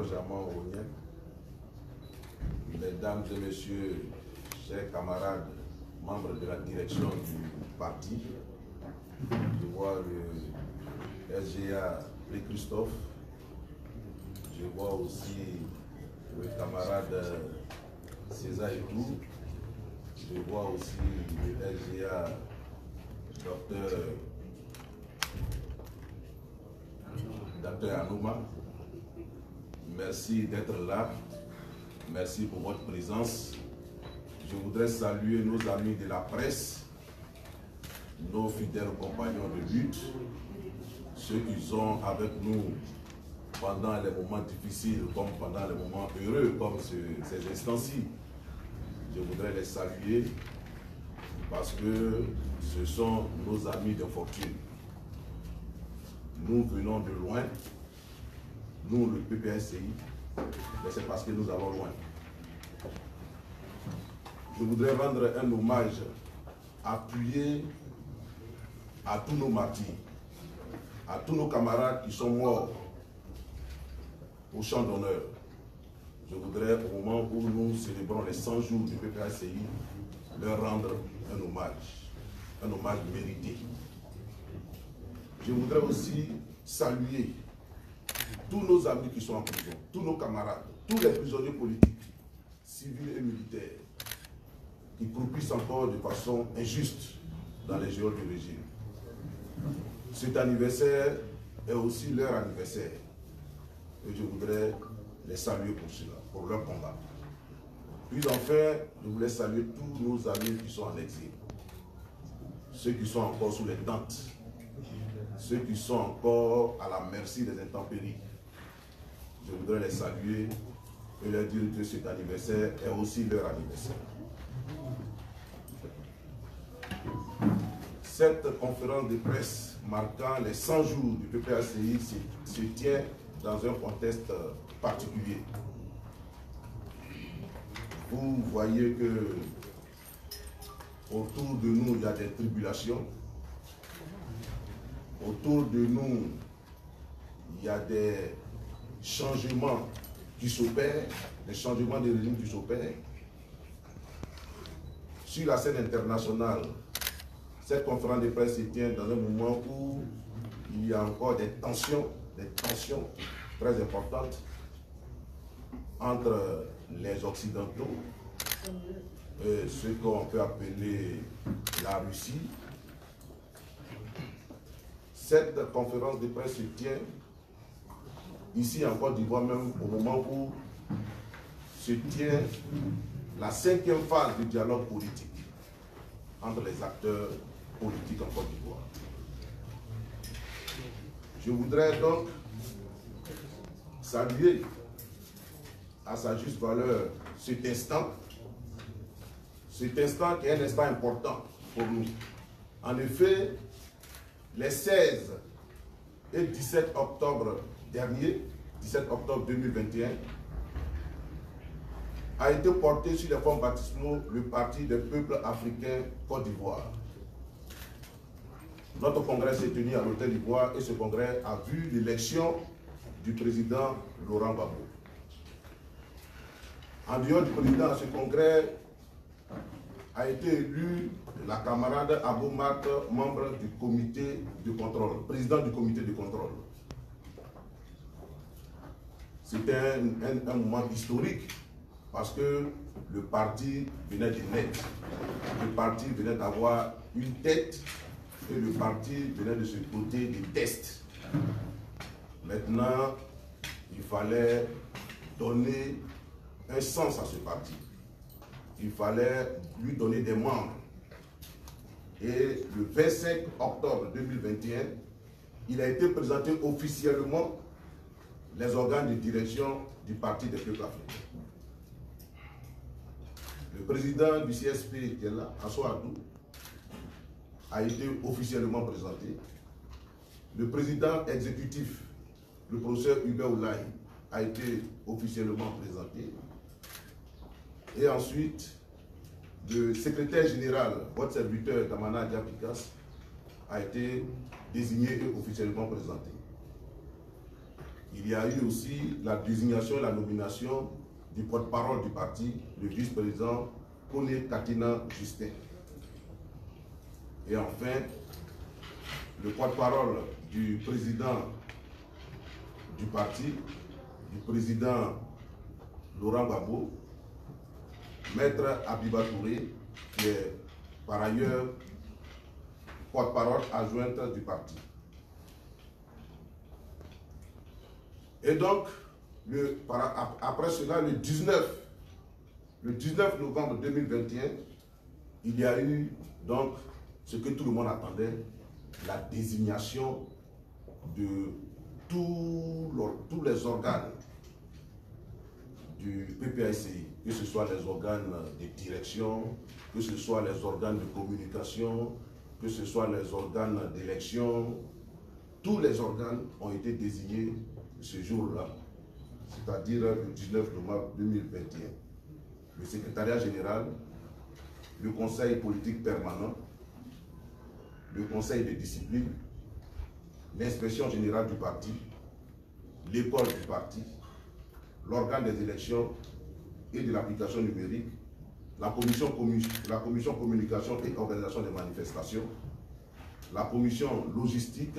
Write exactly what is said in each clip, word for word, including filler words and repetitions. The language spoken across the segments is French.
Benjamin Ognien, mesdames et messieurs, chers camarades, membres de la direction du parti, je vois le S G A Pré Christophe, je vois aussi le camarade César Etou, je vois aussi le S G A Docteur Docteur Anouma. Merci d'être là, merci pour votre présence. Je voudrais saluer nos amis de la presse, nos fidèles compagnons de lutte, ceux qui sont avec nous pendant les moments difficiles comme pendant les moments heureux, comme ce, ces instants-ci. Je voudrais les saluer parce que ce sont nos amis de fortune. Nous venons de loin, nous le P P S C I, mais c'est parce que nous allons loin. Je voudrais rendre un hommage appuyé à tous nos martyrs, à tous nos camarades qui sont morts au champ d'honneur. Je voudrais, au moment où nous célébrons les cent jours du P P S C I, leur rendre un hommage, un hommage mérité. Je voudrais aussi saluer tous nos amis qui sont en prison, tous nos camarades, tous les prisonniers politiques, civils et militaires, qui croupissent encore de façon injuste dans les geôles du régime. Cet anniversaire est aussi leur anniversaire. Et je voudrais les saluer pour cela, pour leur combat. Puis enfin, je voulais saluer tous nos amis qui sont en exil. Ceux qui sont encore sous les tentes. Ceux qui sont encore à la merci des intempéries. Je voudrais les saluer et leur dire que cet anniversaire est aussi leur anniversaire. Cette conférence de presse marquant les cent jours du P P S C I se, se tient dans un contexte particulier. Vous voyez que autour de nous, il y a des tribulations. Autour de nous, il y a des changements qui s'opèrent, des changements de régime qui s'opèrent. Sur la scène internationale, cette conférence de presse se tient dans un moment où il y a encore des tensions, des tensions très importantes entre les Occidentaux et ce qu'on peut appeler la Russie. Cette conférence de presse se tient ici en Côte d'Ivoire, même au moment où se tient la cinquième phase du dialogue politique entre les acteurs politiques en Côte d'Ivoire. Je voudrais donc saluer à sa juste valeur cet instant, cet instant qui est un instant important pour nous. En effet, les seize et dix-sept octobre dernier, dix-sept octobre deux mille vingt et un, a été porté sur les fonds baptismaux le Parti des peuples africains Côte d'Ivoire. Notre congrès s'est tenu à l'Hôtel d'Ivoire et ce congrès a vu l'élection du président Laurent Gbagbo. En dehors du président, ce congrès a été élu la camarade Aboumat, membre du comité de contrôle, président du comité de contrôle. C'était un, un, un moment historique parce que le parti venait de naître. Le parti venait d'avoir une tête et le parti venait de se doter des tests. Maintenant, il fallait donner un sens à ce parti. Il fallait lui donner des membres. Et le vingt-cinq octobre deux mille vingt et un, il a été présenté officiellement les organes de direction du Parti des peuples africains. Le président du C S P qui est là, Assou Adou, a été officiellement présenté. Le président exécutif, le professeur Hubert Oulaye, a été officiellement présenté. Et ensuite, le secrétaire général, votre serviteur Damana Diapikas, a été désigné et officiellement présenté. il y a eu aussi la désignation et la nomination du porte-parole du parti, le vice-président Kone Katina Justin. Et enfin, le porte-parole du président du parti, du président Laurent Gbagbo, Maître Abiba Touré, qui est par ailleurs porte-parole adjointe du parti. Et donc, le, par, après cela, le dix-neuf, le dix-neuf novembre deux mille vingt et un, il y a eu donc ce que tout le monde attendait, la désignation de tous, tous les organes du P P A C I, que ce soit les organes de direction, que ce soit les organes de communication, que ce soit les organes d'élection, tous les organes ont été désignés ce jour-là, c'est-à-dire le dix-neuf novembre deux mille vingt et un. Le secrétariat général, le conseil politique permanent, le conseil de discipline, l'inspection générale du parti, l'école du parti, l'organe des élections et de l'application numérique, la commission, la commission communication et organisation des manifestations, la commission logistique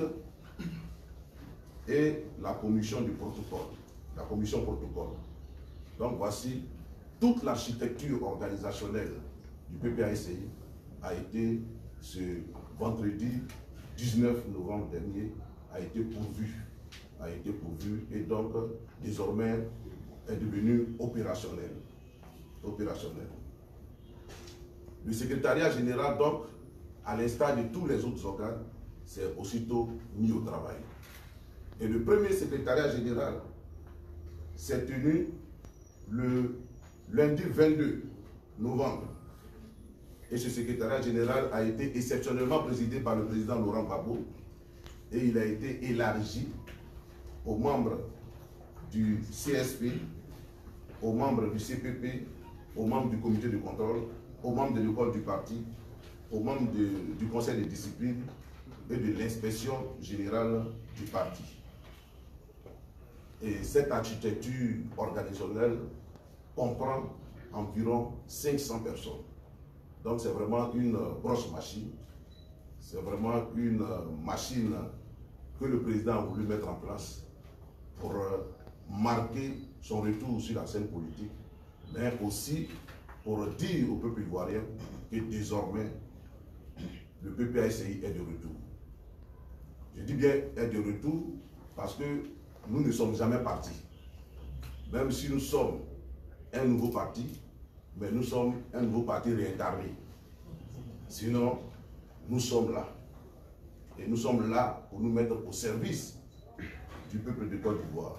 et la commission du protocole, la commission protocole. Donc voici toute l'architecture organisationnelle du P P A C I a été ce vendredi dix-neuf novembre dernier a été pourvue, a été pourvue et donc désormais est devenu opérationnel. opérationnel. Le secrétariat général, donc, à l'instar de tous les autres organes, s'est aussitôt mis au travail. Et le premier secrétariat général s'est tenu le lundi vingt-deux novembre. Et ce secrétariat général a été exceptionnellement présidé par le président Laurent Gbagbo et il a été élargi aux membres du C S P, aux membres du C P P, aux membres du comité de contrôle, aux membres de l'école du parti, aux membres de, du conseil de discipline et de l'inspection générale du parti. Et cette architecture organisationnelle comprend environ cinq cents personnes. Donc c'est vraiment une grosse machine, c'est vraiment une machine que le président a voulu mettre en place pour marquer son retour sur la scène politique, mais aussi pour dire au peuple ivoirien que désormais le P P A C I est de retour. Je dis bien est de retour parce que nous ne sommes jamais partis. Même si nous sommes un nouveau parti, mais nous sommes un nouveau parti réincarné. Sinon, nous sommes là. Et nous sommes là pour nous mettre au service du peuple de Côte d'Ivoire.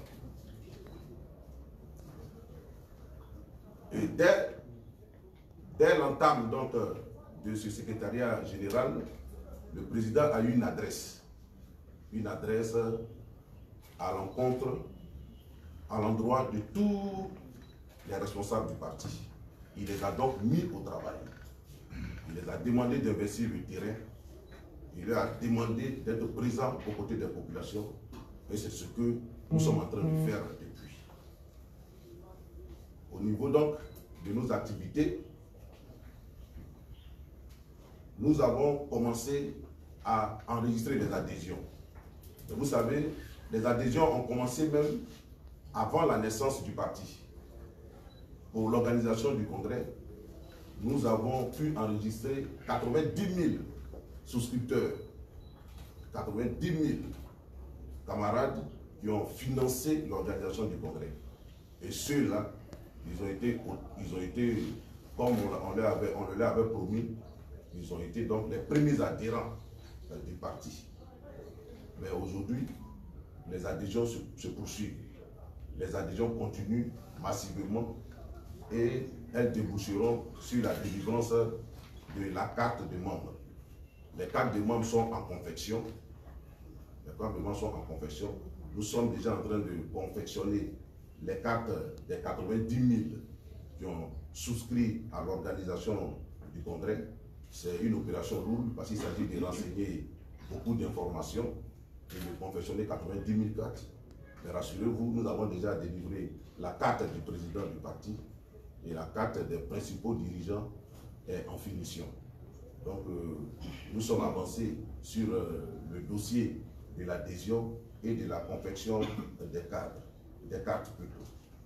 Et dès, dès l'entame donc de ce secrétariat général, le président a eu une adresse. Une adresse à l'encontre, à l'endroit de tous les responsables du parti. Il les a donc mis au travail. Il les a demandé d'investir le terrain. Il leur a demandé d'être présents aux côtés des populations. Et c'est ce que nous sommes en train de faire depuis. Au niveau donc de nos activités, nous avons commencé à enregistrer des adhésions. Et vous savez, les adhésions ont commencé même avant la naissance du parti. Pour l'organisation du congrès, nous avons pu enregistrer quatre-vingt-dix mille souscripteurs, quatre-vingt-dix mille camarades qui ont financé l'organisation du congrès. Et ceux-là, ils ont été, ils ont été comme on, on, leur avait, on leur avait promis, ils ont été donc les premiers adhérents du parti. Mais aujourd'hui, les adhésions se, se poursuivent. Les adhésions continuent massivement et elles déboucheront sur la délivrance de la carte de membres. Les cartes de membres sont en confection. Les cartes de membres sont en confection. Nous sommes déjà en train de confectionner les cartes des quatre-vingt-dix mille qui ont souscrit à l'organisation du congrès. C'est une opération lourde parce qu'il s'agit de renseigner beaucoup d'informations et de confectionner quatre-vingt-dix mille cartes. Mais rassurez-vous, nous avons déjà délivré la carte du président du parti et la carte des principaux dirigeants est en finition. Donc, euh, nous sommes avancés sur euh, le dossier de l'adhésion et de la confection des cadres, des cartes plutôt.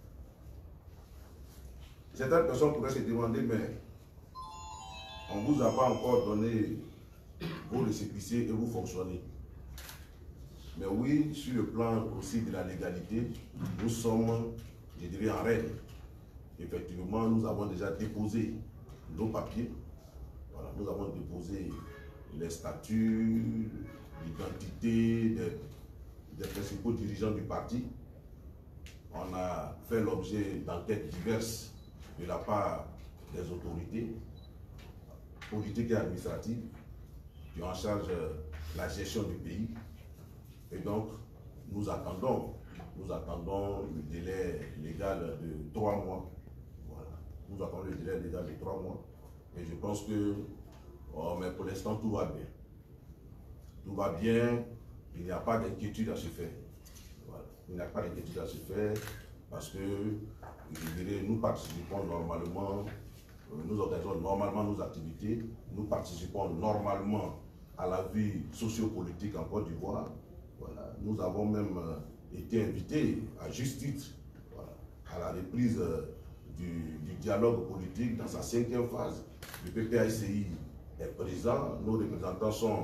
Certaines personnes pourraient se demander, mais on ne vous a pas encore donné vos récépissés et vous fonctionnez. Mais oui, sur le plan aussi de la légalité, nous sommes, je dirais, en règle. Effectivement, nous avons déjà déposé nos papiers. Voilà, nous avons déposé les statuts, l'identité des, des principaux dirigeants du parti. On a fait l'objet d'enquêtes diverses de la part des autorités politiques et administratives qui ont en charge la gestion du pays. Et donc, nous attendons, nous attendons le délai légal de trois mois. Voilà. Nous attendons le délai légal de trois mois. Et je pense que, oh, mais pour l'instant, tout va bien. Tout va bien, il n'y a pas d'inquiétude à se faire. Voilà. Il n'y a pas d'inquiétude à se faire parce que, je dirais, nous participons normalement, nous organisons normalement nos activités, nous participons normalement à la vie sociopolitique en Côte d'Ivoire. Voilà. Nous avons même euh, été invités, à juste titre, voilà, à la reprise euh, du, du dialogue politique dans sa cinquième phase. Le P P A C I est présent, nos représentants sont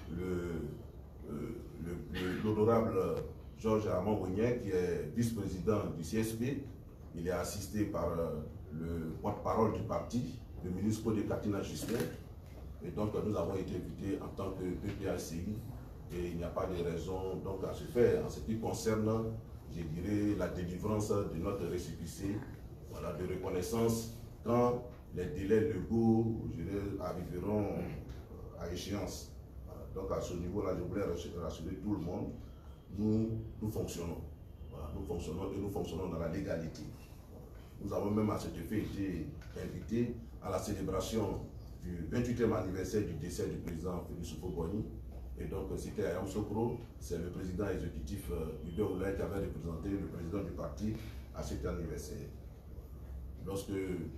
l'honorable Georges Armand-Wognet, qui est vice-président du C S P. Il est assisté par euh, le porte-parole du parti, le ministre Paul de Katina Justin. Et donc nous avons été invités en tant que P P A C I. Et il n'y a pas de raison donc à se faire en ce qui concerne, je dirais, la délivrance de notre récépissé, voilà, de reconnaissance quand les délais légaux, je dirais, arriveront à échéance. Voilà. Donc à ce niveau-là, je voulais rassurer tout le monde, nous, nous fonctionnons. Voilà, nous fonctionnons et nous fonctionnons dans la légalité. Nous avons même à cet effet été invités à la célébration du vingt-huitième anniversaire du décès du président Félix Houphouët-Boigny. Et donc, c'était Ayam Sokro, c'est le président exécutif Hubert Oulay qui avait représenté le président du parti à cet anniversaire. Lorsque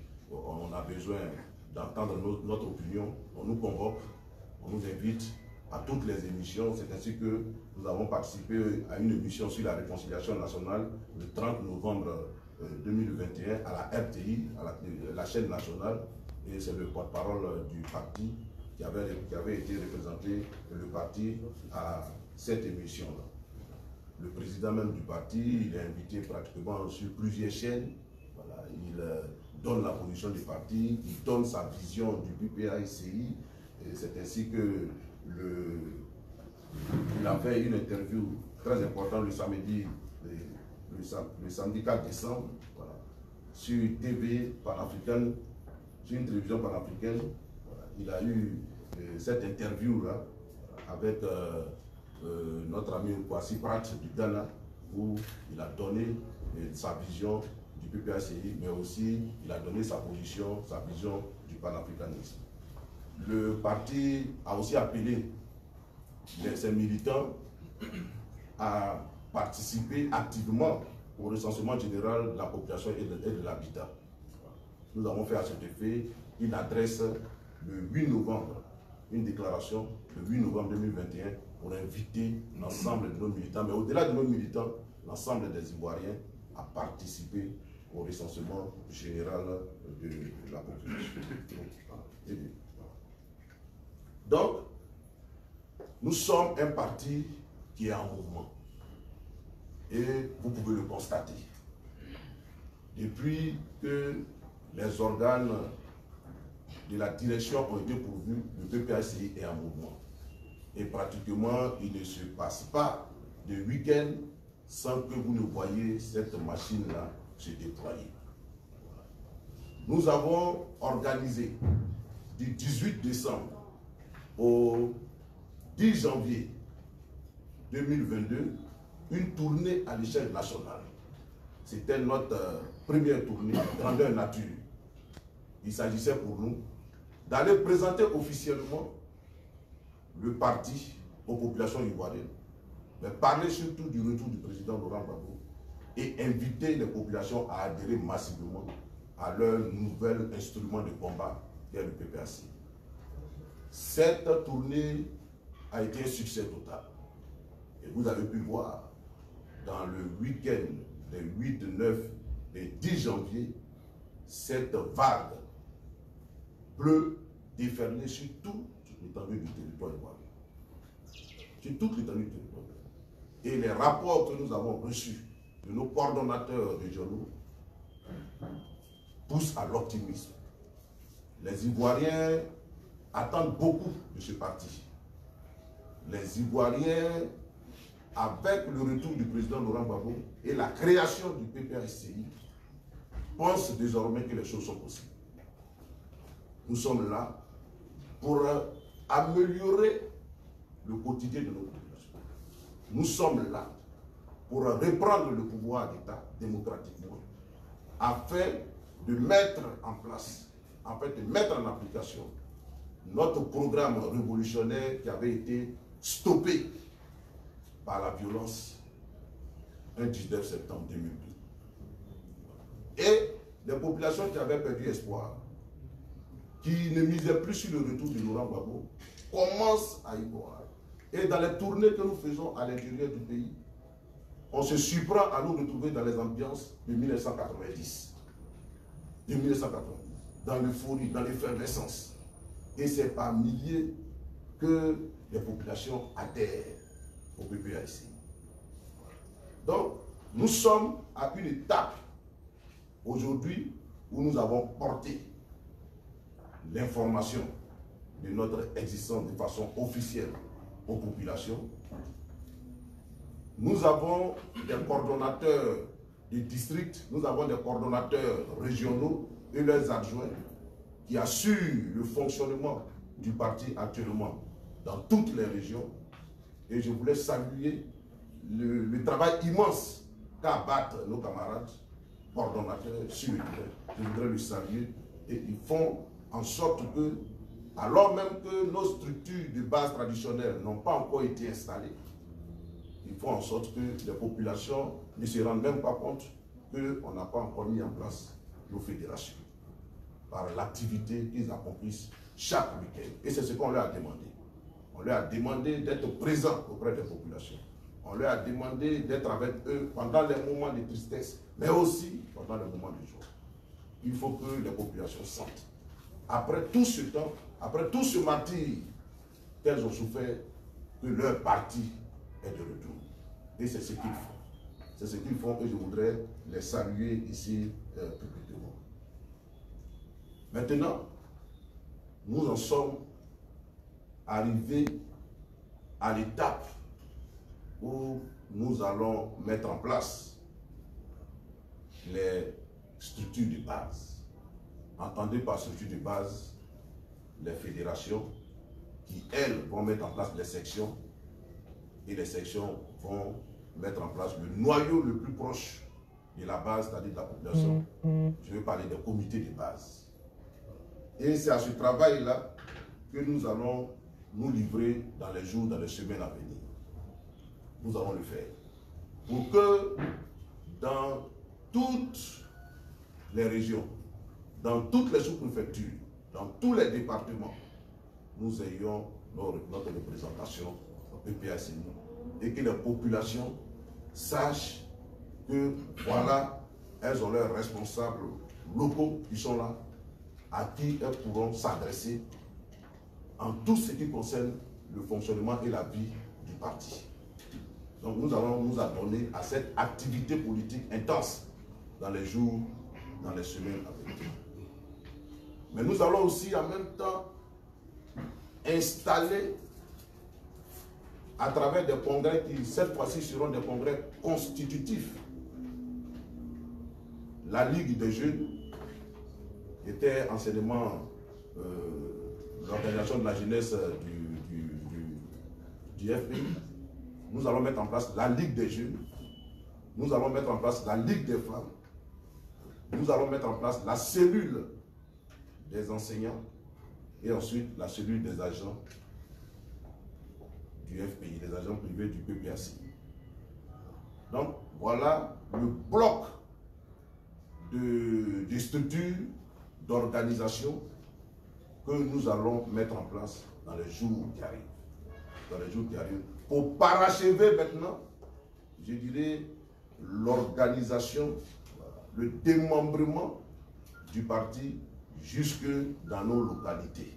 on a besoin d'entendre notre opinion, on nous convoque, on nous invite à toutes les émissions. C'est ainsi que nous avons participé à une émission sur la réconciliation nationale le trente novembre deux mille vingt et un à la R T I, à la, la chaîne nationale, et c'est le porte-parole du parti qui avait, qui avait été représenté le parti à cette émission-là. Le président même du parti, il est invité pratiquement sur plusieurs chaînes. Voilà, il euh, donne la position du parti, il donne sa vision du P P A C I. C'est ainsi que le, il a fait une interview très importante le samedi, le, le, le samedi quatre décembre, voilà, sur T V panafricaine, sur une télévision panafricaine. Il a eu euh, cette interview-là avec euh, euh, notre ami Kwasi Prat du Ghana, où il a donné euh, sa vision du P P A C I, mais aussi il a donné sa position, sa vision du panafricanisme. Le parti a aussi appelé les, ses militants à participer activement au recensement général de la population et de, et de l'habitat. Nous avons fait à cet effet une adresse le huit novembre, une déclaration le huit novembre deux mille vingt et un pour inviter l'ensemble de nos militants, mais au-delà de nos militants, l'ensemble des Ivoiriens à participer au recensement général de la population. Donc, nous sommes un parti qui est en mouvement. Et vous pouvez le constater. Depuis que les organes de la direction ont été pourvus, le P P A C I est en mouvement. Et pratiquement, il ne se passe pas de week-end sans que vous ne voyez cette machine-là se déployer. Nous avons organisé du dix-huit décembre au dix janvier deux mille vingt-deux une tournée à l'échelle nationale. C'était notre euh, première tournée, grandeur nature. Il s'agissait pour nous d'aller présenter officiellement le parti aux populations ivoiriennes, mais parler surtout du retour du président Laurent Gbagbo et inviter les populations à adhérer massivement à leur nouvel instrument de combat, qui est le P P A C. Cette tournée a été un succès total. Et vous avez pu voir, dans le week-end des huit, neuf et dix janvier, cette vague bleue déferlée sur toute l'étendue du territoire ivoirien. Sur toute l'étendue du territoire. Et les rapports que nous avons reçus de nos coordonnateurs régionaux poussent à l'optimisme. Les Ivoiriens attendent beaucoup de ce parti. Les Ivoiriens, avec le retour du président Laurent Gbagbo et la création du P P A S C I, pensent désormais que les choses sont possibles. Nous sommes là pour améliorer le quotidien de nos populations. Nous sommes là pour reprendre le pouvoir d'État démocratiquement, afin de mettre en place, en fait, de mettre en application notre programme révolutionnaire qui avait été stoppé par la violence un dix-neuf septembre deux mille deux. Et les populations qui avaient perdu espoir, qui ne misaient plus sur le retour de Laurent Gbagbo, commencent à y voir. Et dans les tournées que nous faisons à l'intérieur du pays, on se surprend à nous retrouver dans les ambiances de mille neuf cent quatre-vingt-dix. De mille neuf cent quatre-vingt-dix, dans l'euphorie, dans l'effervescence. Et c'est par milliers que les populations adhèrent au P P A S C I. Donc, nous sommes à une étape aujourd'hui où nous avons porté l'information de notre existence de façon officielle aux populations. Nous avons des coordonnateurs des districts, nous avons des coordonnateurs régionaux et leurs adjoints qui assurent le fonctionnement du parti actuellement dans toutes les régions. Et je voulais saluer le, le travail immense qu'abattent nos camarades coordonnateurs sur le terrain. Je voudrais le saluer et ils font en sorte que, alors même que nos structures de base traditionnelles n'ont pas encore été installées, ils font en sorte que les populations ne se rendent même pas compte qu'on n'a pas encore mis en place nos fédérations par l'activité qu'ils accomplissent chaque week-end. Et c'est ce qu'on leur a demandé. On leur a demandé d'être présents auprès des populations. On leur a demandé d'être avec eux pendant les moments de tristesse, mais aussi pendant les moments de joie. Il faut que les populations sentent. Après tout ce temps, après tout ce martyre qu'elles ont souffert, que leur parti est de retour. Et c'est ce qu'ils font. C'est ce qu'ils font et je voudrais les saluer ici euh, publiquement. Maintenant, nous en sommes arrivés à l'étape où nous allons mettre en place les structures de base. Entendez par structure de base les fédérations qui, elles, vont mettre en place les sections et les sections vont mettre en place le noyau le plus proche de la base, c'est-à-dire de la population. Je vais parler des comités de base. Et c'est à ce travail-là que nous allons nous livrer dans les jours, dans les semaines à venir. Nous allons le faire. Pour que dans toutes les régions, dans toutes les sous-préfectures, dans tous les départements, nous ayons notre représentation au P P A S C I et que les populations sachent que voilà, elles ont leurs responsables locaux qui sont là, à qui elles pourront s'adresser en tout ce qui concerne le fonctionnement et la vie du parti. Donc nous allons nous adonner à cette activité politique intense dans les jours, dans les semaines à venir. Mais nous allons aussi en même temps installer à travers des congrès qui cette fois-ci seront des congrès constitutifs. La Ligue des jeunes était anciennement euh, l'organisation de la jeunesse du, du, du, du F P I. Nous allons mettre en place la Ligue des jeunes. Nous allons mettre en place la Ligue des femmes. Nous allons mettre en place la cellule des enseignants et ensuite la cellule des agents du F P I, des agents privés du P P A C I. Donc, voilà le bloc de, de structures, d'organisation que nous allons mettre en place dans les jours qui arrivent. Dans les jours qui arrivent. Pour parachever maintenant, je dirais, l'organisation, le démembrement du parti jusque dans nos localités.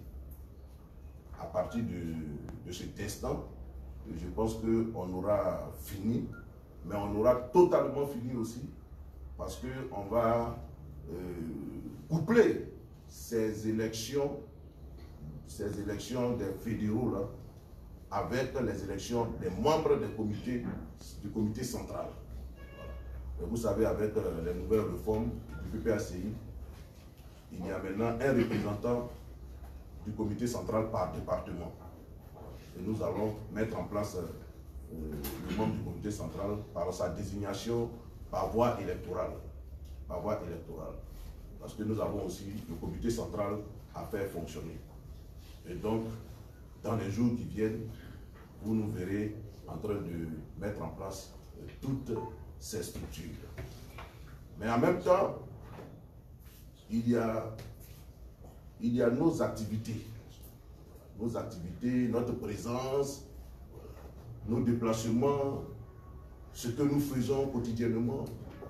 À partir de, de cet instant, je pense qu'on aura fini, mais on aura totalement fini aussi, parce qu'on va euh, coupler ces élections, ces élections des fédéraux là, avec les élections des membres des comités, du comité central. Et vous savez, avec euh, les nouvelles réformes du P P A C I, il y a maintenant un représentant du comité central par département. Et nous allons mettre en place euh, le membre du comité central par sa désignation par voie électorale. Par voie électorale. Parce que nous avons aussi le comité central à faire fonctionner. Et donc, dans les jours qui viennent, vous nous verrez en train de mettre en place euh, toutes ces structures. Mais en même temps, il y a, il y a nos activités. Nos activités, notre présence, nos déplacements, ce que nous faisons quotidiennement.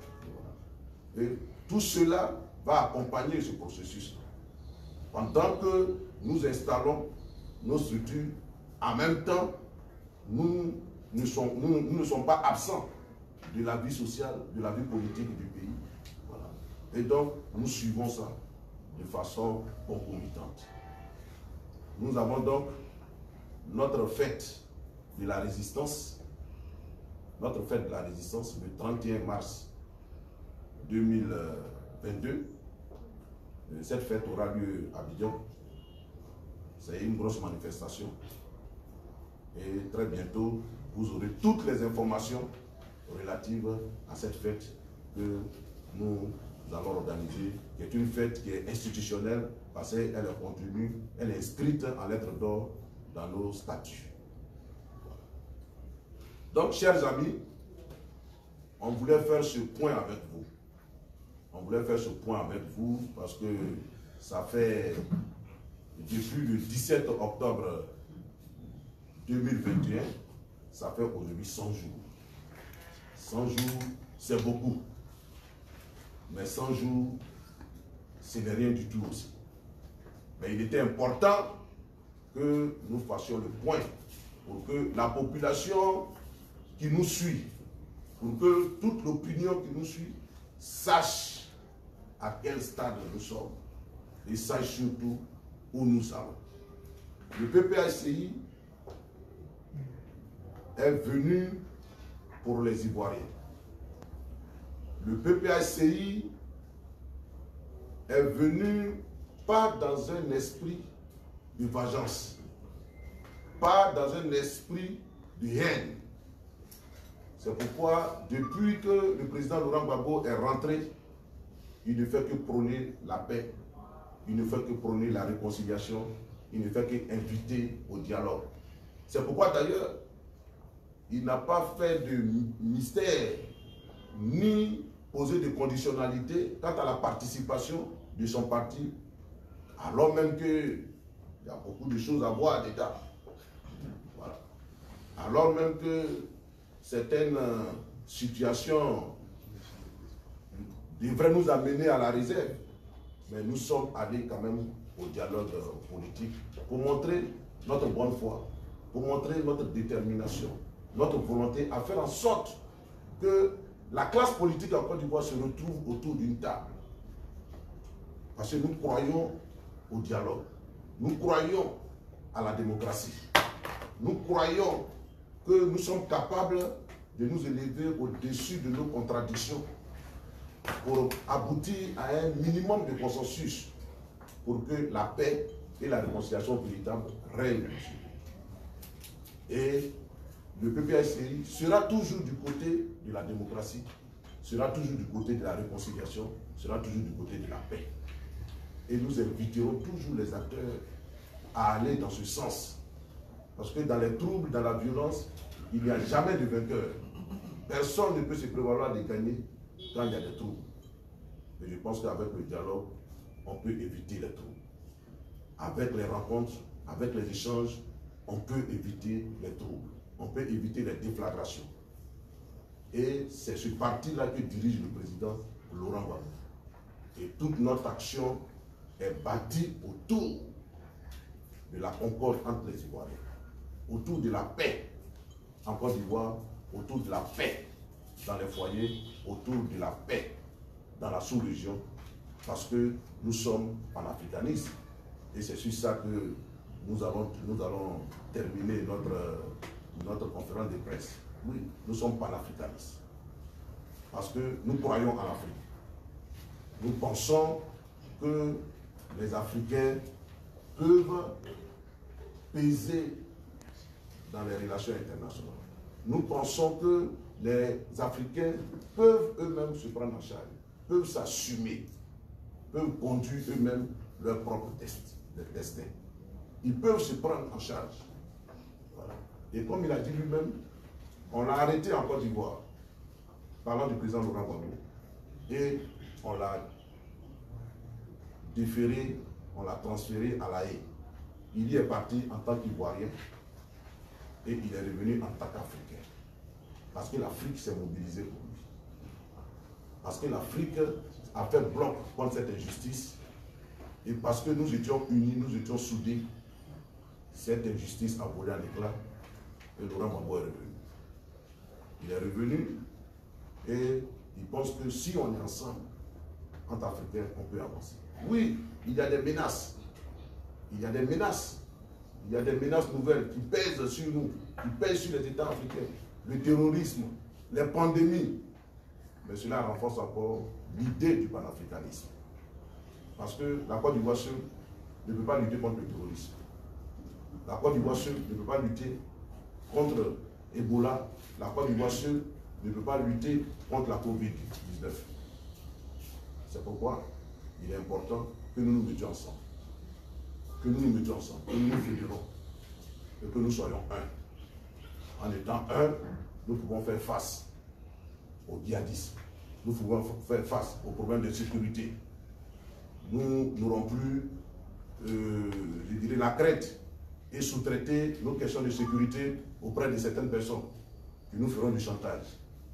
Et tout cela va accompagner ce processus. Pendant que nous installons nos structures, en même temps, nous ne sommes, nous, nous ne sommes pas absents de la vie sociale, de la vie politique du pays. Voilà. Et donc, nous suivons ça de façon concomitante. Nous avons donc notre fête de la résistance, notre fête de la résistance le trente et un mars deux mille vingt-deux. Cette fête aura lieu à Abidjan. C'est une grosse manifestation. Et très bientôt, vous aurez toutes les informations relatives à cette fête que nous allons organiser, qui est une fête qui est institutionnelle parce qu'elle est contenue, elle est inscrite en lettres d'or dans nos statuts. Donc, chers amis, on voulait faire ce point avec vous. On voulait faire ce point avec vous parce que ça fait depuis le dix-sept octobre deux mille vingt et un, ça fait aujourd'hui cent jours. cent jours, c'est beaucoup. Mais cent jours, ce n'est rien du tout aussi. Mais il était important que nous fassions le point pour que la population qui nous suit, pour que toute l'opinion qui nous suit sache à quel stade nous sommes et sache surtout où nous allons. Le P P A C I est venu pour les Ivoiriens. Le P P A C I est venu pas dans un esprit de vengeance, pas dans un esprit de haine. C'est pourquoi, depuis que le président Laurent Gbagbo est rentré, il ne fait que prôner la paix, il ne fait que prôner la réconciliation, il ne fait qu'inviter au dialogue. C'est pourquoi d'ailleurs, il n'a pas fait de mystère, ni posé de conditionnalité quant à la participation de son parti, alors même qu'il y a beaucoup de choses à voir d'État. Voilà. Alors même que certaines situations devraient nous amener à la réserve, mais nous sommes allés quand même au dialogue politique pour montrer notre bonne foi, pour montrer notre détermination, notre volonté à faire en sorte que la classe politique en Côte d'Ivoire se retrouve autour d'une table. Parce que nous croyons au dialogue, nous croyons à la démocratie, nous croyons que nous sommes capables de nous élever au-dessus de nos contradictions pour aboutir à un minimum de consensus pour que la paix et la réconciliation véritable règnent. Et le P P A C I sera toujours du côté de la démocratie, sera toujours du côté de la réconciliation, sera toujours du côté de la paix. Et nous inviterons toujours les acteurs à aller dans ce sens. Parce que dans les troubles, dans la violence, il n'y a jamais de vainqueur. Personne ne peut se prévaloir de gagner quand il y a des troubles. Et je pense qu'avec le dialogue, on peut éviter les troubles. Avec les rencontres, avec les échanges, on peut éviter les troubles. On peut éviter les déflagrations. Et c'est ce parti-là que dirige le président Laurent Gbagbo. Et toute notre action est bâtie autour de la concorde entre les Ivoiriens, autour de la paix en Côte d'Ivoire, autour de la paix dans les foyers, autour de la paix dans la sous-région, parce que nous sommes panafricanistes. Et c'est sur ça que nous allons, nous allons terminer notre, notre conférence de presse. Oui, nous sommes panafricanistes. Parce que nous croyons en l'Afrique. Nous pensons que les Africains peuvent peser dans les relations internationales. Nous pensons que les Africains peuvent eux-mêmes se prendre en charge, peuvent s'assumer, peuvent conduire eux-mêmes leur propre destin. Ils peuvent se prendre en charge. Voilà. Et comme il a dit lui-même, on l'a arrêté en Côte d'Ivoire, parlant du président Laurent Gbagbo, et on l'a déféré, on l'a transféré à La Haye. Il y est parti en tant qu'Ivoirien et il est revenu en tant qu'Africain. Parce que l'Afrique s'est mobilisée pour lui. Parce que l'Afrique a fait bloc contre cette injustice. Et parce que nous étions unis, nous étions soudés, cette injustice a volé en éclat et Laurent Gbagbo est revenu. Il est revenu et il pense que si on est ensemble, entre Africains, on peut avancer. Oui, il y a des menaces. Il y a des menaces. Il y a des menaces nouvelles qui pèsent sur nous, qui pèsent sur les États africains. Le terrorisme, les pandémies. Mais cela renforce encore l'idée du panafricanisme. Parce que la Côte d'Ivoire seule ne peut pas lutter contre le terrorisme. La Côte d'Ivoire seule ne peut pas lutter contre Ebola. La Côte d'Ivoire seule ne peut pas lutter contre la Covid dix-neuf. C'est pourquoi il est important que nous nous mettions ensemble. Que nous nous mettions ensemble, que nous nous fédérons et que nous soyons un. En étant un, nous pouvons faire face au djihadisme. Nous pouvons faire face aux problèmes de sécurité. Nous n'aurons plus, euh, je dirais, la crainte et sous-traiter nos questions de sécurité auprès de certaines personnes qui nous feront du chantage.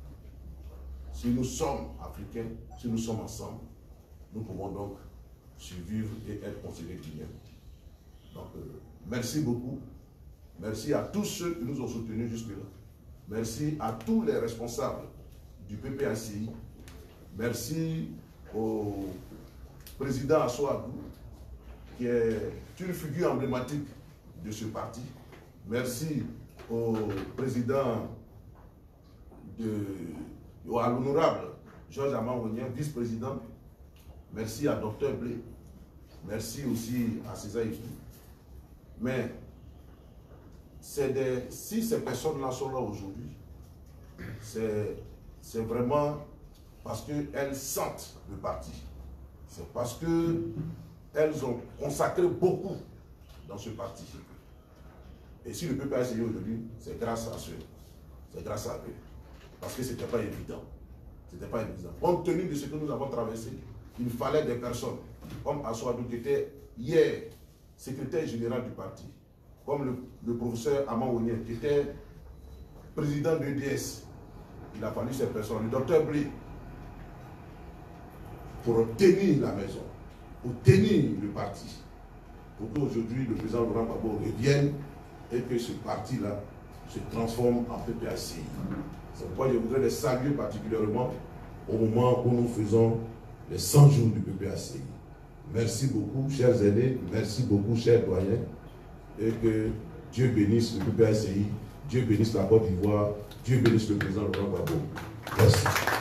Si nous sommes africains, si nous sommes ensemble, nous pouvons donc survivre et être considérés dignes. Donc, euh, merci beaucoup. Merci à tous ceux qui nous ont soutenus jusque-là. Merci à tous les responsables du P P A C I. Merci au président Asso Abou, qui est une figure emblématique de ce parti. Merci au président, de, à l'honorable Georges Amangonien, vice-président. Merci à Docteur Blé. Merci aussi à César Ipou. Mais des, si ces personnes-là sont là aujourd'hui, c'est vraiment parce qu'elles sentent le parti. C'est parce qu'elles ont consacré beaucoup dans ce parti. Et si le P P A C I aujourd'hui, c'est grâce à ceux, c'est grâce à eux. Parce que ce n'était pas évident. C'était pas évident. Compte tenu de ce que nous avons traversé, il fallait des personnes comme Asso Abou, qui était hier secrétaire général du parti, comme le, le professeur Amangonien, qui était président de l'E D S. Il a fallu ces personnes, le docteur Blé, pour tenir la maison, pour tenir le parti, pour qu'aujourd'hui le président Laurent Gbagbo revienne et que ce parti-là se transforme en P P A C I. C'est pourquoi je voudrais les saluer particulièrement au moment où nous faisons les cent jours du P P A C I. Merci beaucoup, chers aînés, merci beaucoup, chers doyens, et que Dieu bénisse le P P A C I, Dieu bénisse la Côte d'Ivoire, Dieu bénisse le président Laurent Gbagbo. Merci.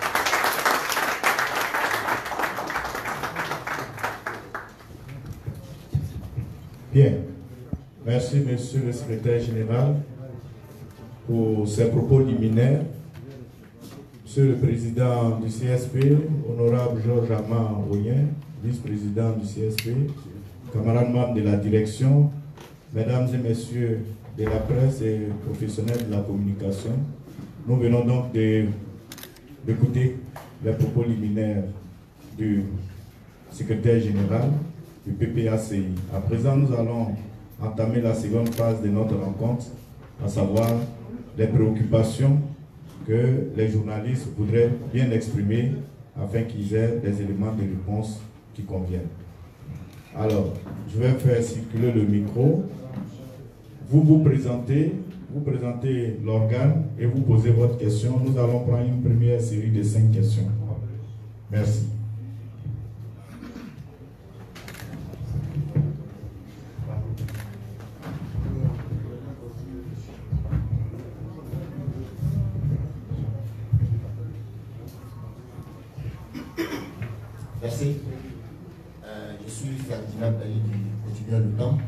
Bien. Merci, monsieur le secrétaire général, pour ces propos liminaires. Monsieur le président du C S P, honorable Georges Amangonien, vice-président du C S P, camarades membres de la direction, mesdames et messieurs de la presse et professionnels de la communication, nous venons donc de d'écouter les propos liminaires du secrétaire général du P P A C I. À présent, nous allons entamer la seconde phase de notre rencontre, à savoir les préoccupations que les journalistes voudraient bien exprimer afin qu'ils aient des éléments de réponse qui conviennent. Alors, je vais faire circuler le micro. Vous vous présentez, vous présentez l'organe et vous posez votre question. Nous allons prendre une première série de cinq questions. Merci. Merci. Euh, je suis Ferdinand Bailly du quotidien Le Temps.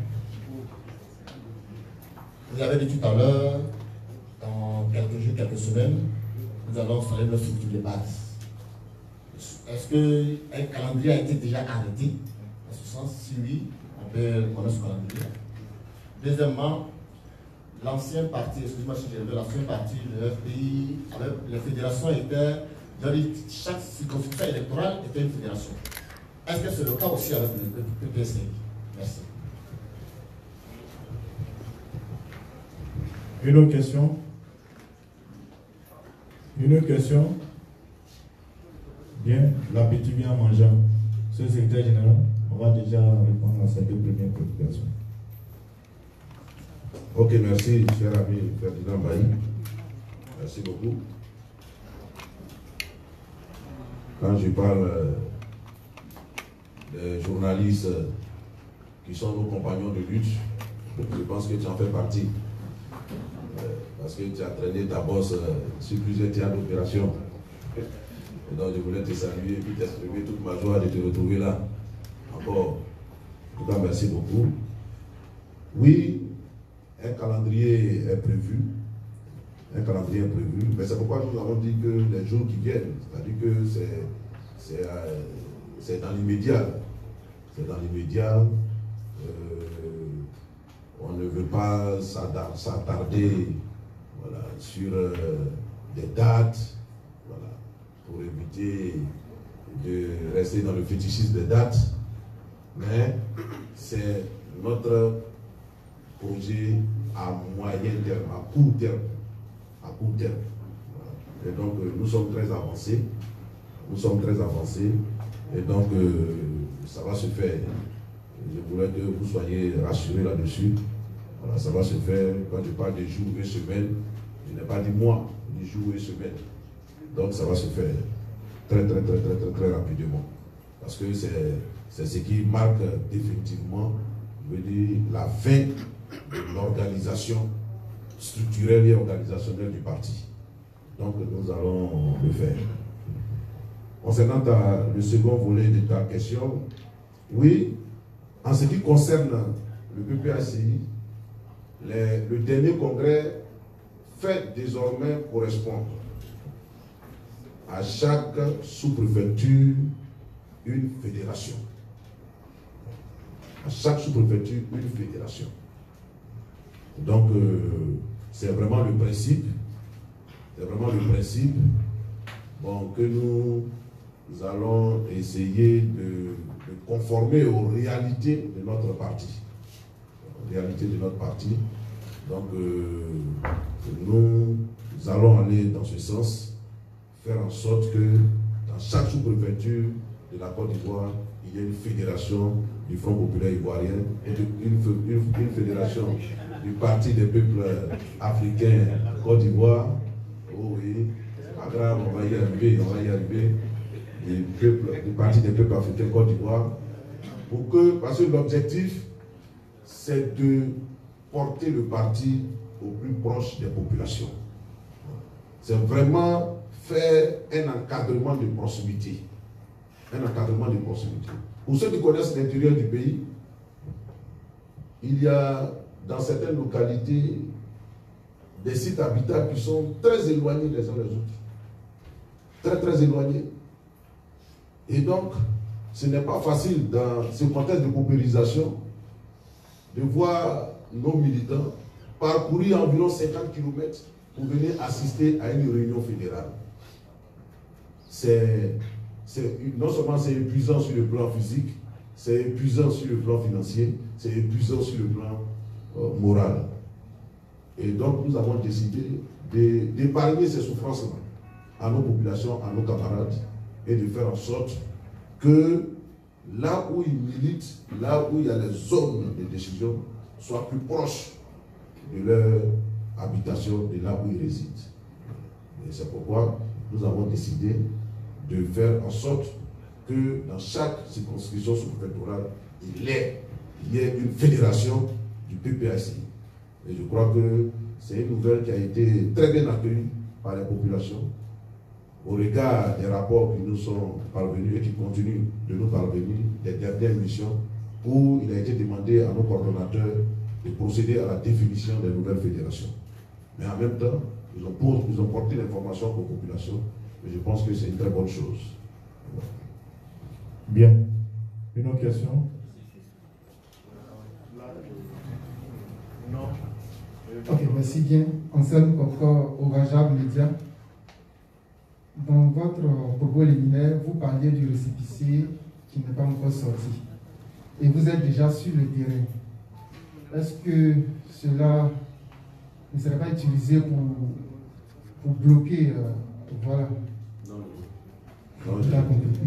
Vous avez dit tout à l'heure, dans quelques jours, quelques semaines, nous allons installer notre structure de base. Est-ce qu'un calendrier a été déjà arrêté? En ce sens, si oui, on peut connaître ce calendrier. Deuxièmement, l'ancien parti, excusez-moi si j'ai l'ancien parti, le F P I, avec les fédérations étaient, chaque circonscription électorale était une fédération. Est-ce que c'est le cas aussi avec le P P S C I? Merci. Une autre question? Une autre question? Bien, l'appétit vient en mangeant. Ce secrétaire général, on va déjà répondre à ces deux premières préoccupations. Ok, merci, cher ami Ferdinand Bailly. Merci beaucoup. Quand je parle des journalistes qui sont nos compagnons de lutte, je pense que tu en fais partie. Parce que tu as traîné ta bosse sur plusieurs théâtres d'opération. Et donc je voulais te saluer et puis t'exprimer toute ma joie de te retrouver là. Encore. En tout cas, merci beaucoup. Oui, un calendrier est prévu. Un calendrier est prévu. Mais c'est pourquoi nous avons dit que les jours qui viennent, c'est-à-dire que c'est euh, dans l'immédiat. C'est dans l'immédiat. Euh, on ne veut pas s'attarder voilà, sur euh, des dates, voilà, pour éviter de rester dans le fétichisme des dates. Mais c'est notre projet à moyen terme, à court terme. À court terme. Voilà. Et donc, euh, nous sommes très avancés. Nous sommes très avancés. Et donc, euh, ça va se faire. Je voulais que vous soyez rassurés là-dessus. Voilà, ça va se faire. Quand je parle de jours et semaines, je n'ai pas dit mois, je dis jours et semaines. Donc, ça va se faire très, très, très, très, très, très rapidement. Parce que c'est ce qui marque définitivement, je veux dire, la fin de l'organisation structurelle et organisationnelle du parti. Donc, nous allons le faire. Concernant ta, le second volet de ta question, oui, en ce qui concerne le P P A C I, les, le dernier congrès fait désormais correspondre à chaque sous-préfecture une fédération. À chaque sous-préfecture une fédération. Donc, euh, c'est vraiment le principe, c'est vraiment le principe bon, que nous, nous allons essayer de, de conformer aux réalités de notre parti. Aux réalités de notre parti. Donc, euh, nous, nous allons aller dans ce sens, faire en sorte que dans chaque sous-préfecture de la Côte d'Ivoire, il y ait une fédération du Front populaire ivoirien et une, une, une fédération du Parti des peuples africains Côte d'Ivoire. Oh oui, c'est pas grave, on va y arriver, on va y arriver. Du, peuple, du Parti des peuples africains Côte d'Ivoire. Pour que, parce que l'objectif, c'est de porter le parti au plus proche des populations. C'est vraiment faire un encadrement de proximité. Un encadrement de proximité. Pour ceux qui connaissent l'intérieur du pays, il y a dans certaines localités des sites habitables qui sont très éloignés les uns des autres. Très très éloignés. Et donc, ce n'est pas facile dans ce contexte de paupérisation de voir nos militants parcourir environ cinquante kilomètres pour venir assister à une réunion fédérale. c'est non seulement c'est épuisant sur le plan physique, c'est épuisant sur le plan financier, c'est épuisant sur le plan euh, moral. Et donc nous avons décidé d'épargner ces souffrances-là à nos populations, à nos camarades, et de faire en sorte que là où ils militent, là où il y a les zones de décision, soient plus proches de leur habitation, de là où ils résident. Et c'est pourquoi nous avons décidé de faire en sorte que dans chaque circonscription sous-préfectorale, il y ait, il y ait une fédération du P P A C I. Et je crois que c'est une nouvelle qui a été très bien accueillie par les populations. Au regard des rapports qui nous sont parvenus et qui continuent de nous parvenir, des dernières missions, où il a été demandé à nos coordonnateurs de procéder à la définition des nouvelles fédérations. Mais en même temps, ils ont, pour, ils ont porté l'information aux populations, et je pense que c'est une très bonne chose. Bien. Une autre question? Non. Ok, merci bien. Anselme encore au Rajab Média. Dans votre propos liminaire, vous parliez du récépissé qui n'est pas encore sorti. Et vous êtes déjà sur le terrain. Est-ce que cela ne serait pas utilisé pour, pour bloquer euh, voilà. Non, non. non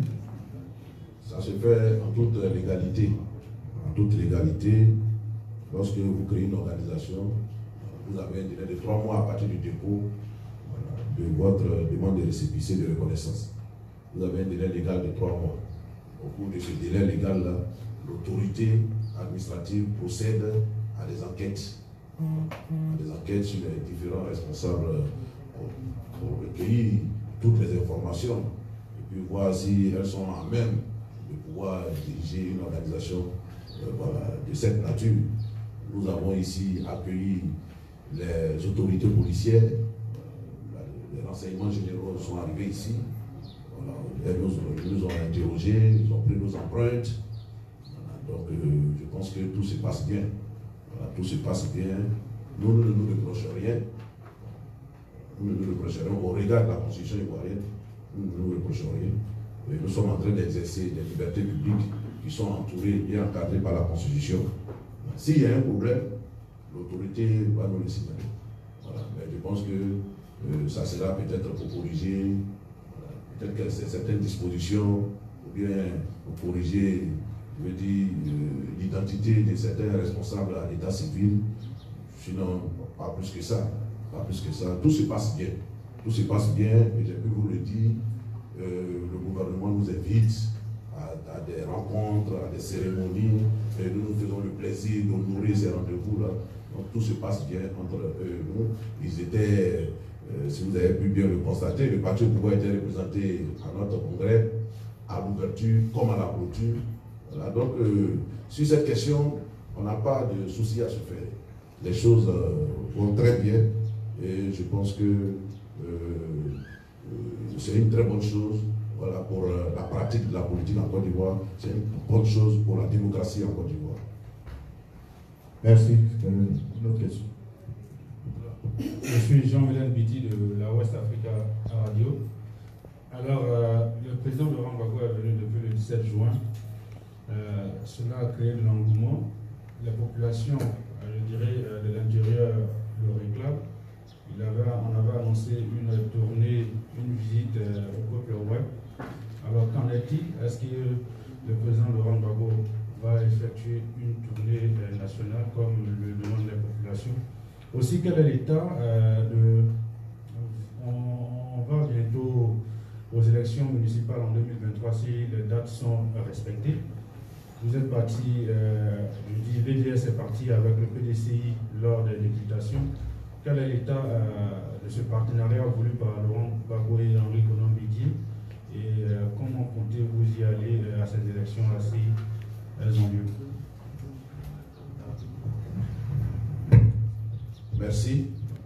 ça se fait en toute légalité. En toute légalité, lorsque vous créez une organisation, vous avez un délai de trois mois à partir du dépôt de votre demande de récépissé de reconnaissance. Vous avez un délai légal de trois mois. Au cours de ce délai légal-là, l'autorité administrative procède à des enquêtes, à des enquêtes sur les différents responsables pour, pour recueillir toutes les informations et puis voir si elles sont en même de pouvoir diriger une organisation euh, voilà, de cette nature. Nous avons ici accueilli les autorités policières. Les renseignements généraux sont arrivés ici. Voilà, elles nous, ils nous ont interrogés, ils ont pris nos empreintes. Voilà, donc euh, je pense que tout se passe bien. Voilà, tout se passe bien. Nous ne nous, nous reprochons rien. Nous ne nous reprochons rien. Au regard de la Constitution ivoirienne, nous ne nous reprochons rien. Et nous sommes en train d'exercer des libertés publiques qui sont entourées et encadrées par la Constitution. S'il y a un problème, l'autorité va nous le signaler. Voilà, mais je pense que Euh, ça sera peut-être pour corriger voilà, peut-être que certaines dispositions, ou bien pour corriger, je veux dire, euh, l'identité de certains responsables à l'état civil. Sinon, pas plus que ça. Pas plus que ça. Tout se passe bien. Tout se passe bien, et j'ai pu vous le dire, euh, le gouvernement nous invite à, à des rencontres, à des cérémonies, et nous nous faisons le plaisir d'honorer ces rendez-vous-là. Donc tout se passe bien entre eux et nous. Ils étaient... Euh, si vous avez pu bien le constater, le parti au pouvoir était représenté à notre congrès, à l'ouverture comme à la clôture. Voilà, donc, euh, sur cette question, on n'a pas de souci à se faire. Les choses euh, vont très bien et je pense que euh, euh, c'est une très bonne chose voilà, pour euh, la pratique de la politique en Côte d'Ivoire. C'est une bonne chose pour la démocratie en Côte d'Ivoire. Merci. Une autre question. Je suis Jean-Mélène Biti de la West Africa Radio. Alors, euh, le président Laurent Gbagbo est venu depuis le dix-sept juin. Euh, cela a créé de l'engouement. La population, euh, je dirais, euh, de l'intérieur le réclame. Il avait, on avait annoncé une tournée, une visite euh, au peuple web. Alors, qu'en est-il? Est-ce que le président Laurent Gbagbo va effectuer une tournée euh, nationale comme le demande la population? Aussi, quel est l'état euh, de... On, on va bientôt aux élections municipales en deux mille vingt-trois si les dates sont respectées. Vous êtes parti, euh, je dis, V D S est parti avec le P D C I lors des déclarations. Quel est l'état euh, de ce partenariat voulu par Laurent Gbagbo et Henri Konan Bédié? Et euh, comment comptez-vous y aller euh, à ces élections-là si elles ont lieu? Merci.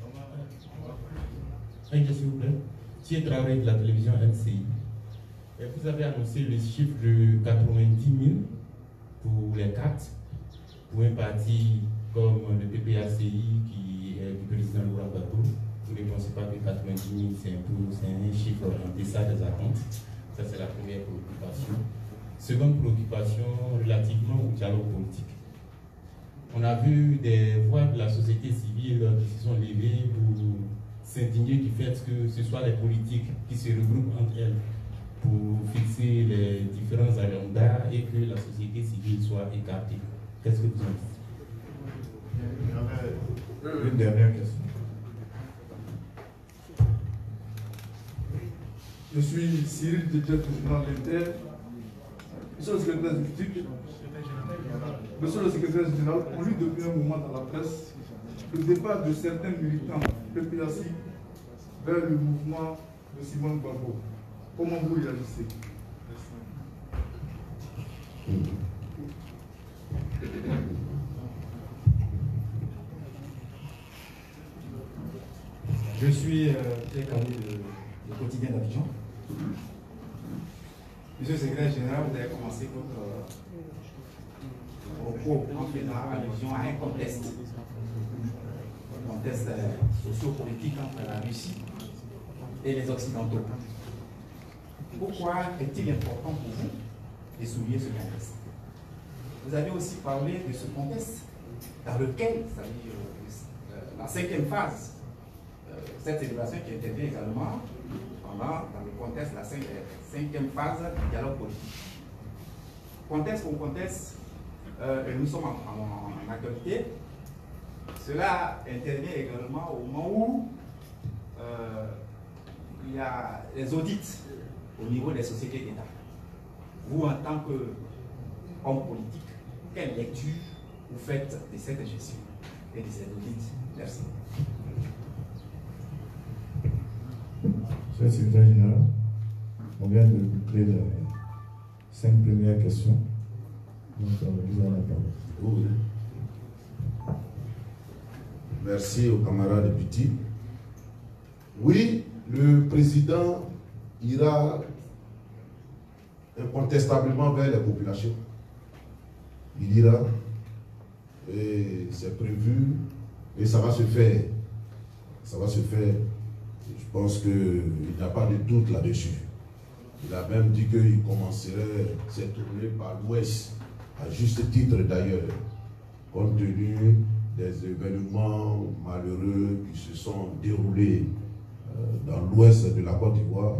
S'il vous plaît. Si je travaille avec la télévision M C I, et vous avez annoncé le chiffre de quatre-vingt-dix mille pour les cartes, pour un parti comme le P P A C I qui est du président Laurent Gbagbo. Vous ne pensez pas que quatre-vingt-dix mille, c'est un, un chiffre en deçà des attentes? Ça, c'est la première préoccupation. Seconde préoccupation, relativement au dialogue politique. On a vu des voix de la société civile qui se sont levées pour s'indigner du fait que ce soit les politiques qui se regroupent entre elles pour fixer les différents agendas et que la société civile soit écartée. Qu'est-ce que vous en dites? Une dernière question. Je suis Cyril Détier, président de l'Inter. Monsieur le secrétaire exécutif, Monsieur le secrétaire général, on lit depuis un moment dans la presse le départ de certains militants P P A C vers le mouvement de Simone Gbagbo. Comment vous réagissez? Je suis euh, Pierre Carré du quotidien d'Abidjan. Monsieur le secrétaire général, vous avez commencé votre euh, propos en faisant allusion à un contexte, un contexte euh, socio-politique entre la Russie et les Occidentaux. Pourquoi est-il important pour vous de souligner ce contexte? Vous avez aussi parlé de ce contexte dans lequel, c'est-à-dire euh, la cinquième phase, euh, cette célébration qui intervient également pendant, dans le contexte de la cinquième phase du dialogue politique. Contexte pour contexte, euh, et nous sommes en, en, en actualité, cela intervient également au moment où euh, il y a les audits au niveau des sociétés d'État. Vous, en tant qu'homme politique, quelle lecture vous faites de cette gestion et de ces audits? Merci. Monsieur le secrétaire général, on vient de boucler les cinq premières questions. Donc, vous avez la parole. Oui. Merci aux camarades députés. Oui, le président ira incontestablement vers les populations. Il ira, et c'est prévu, et ça va se faire. Ça va se faire. Je pense qu'il n'y a pas de doute là-dessus. Il a même dit qu'il commencerait ses tournées par l'Ouest, à juste titre d'ailleurs, compte tenu des événements malheureux qui se sont déroulés euh, dans l'Ouest de la Côte d'Ivoire.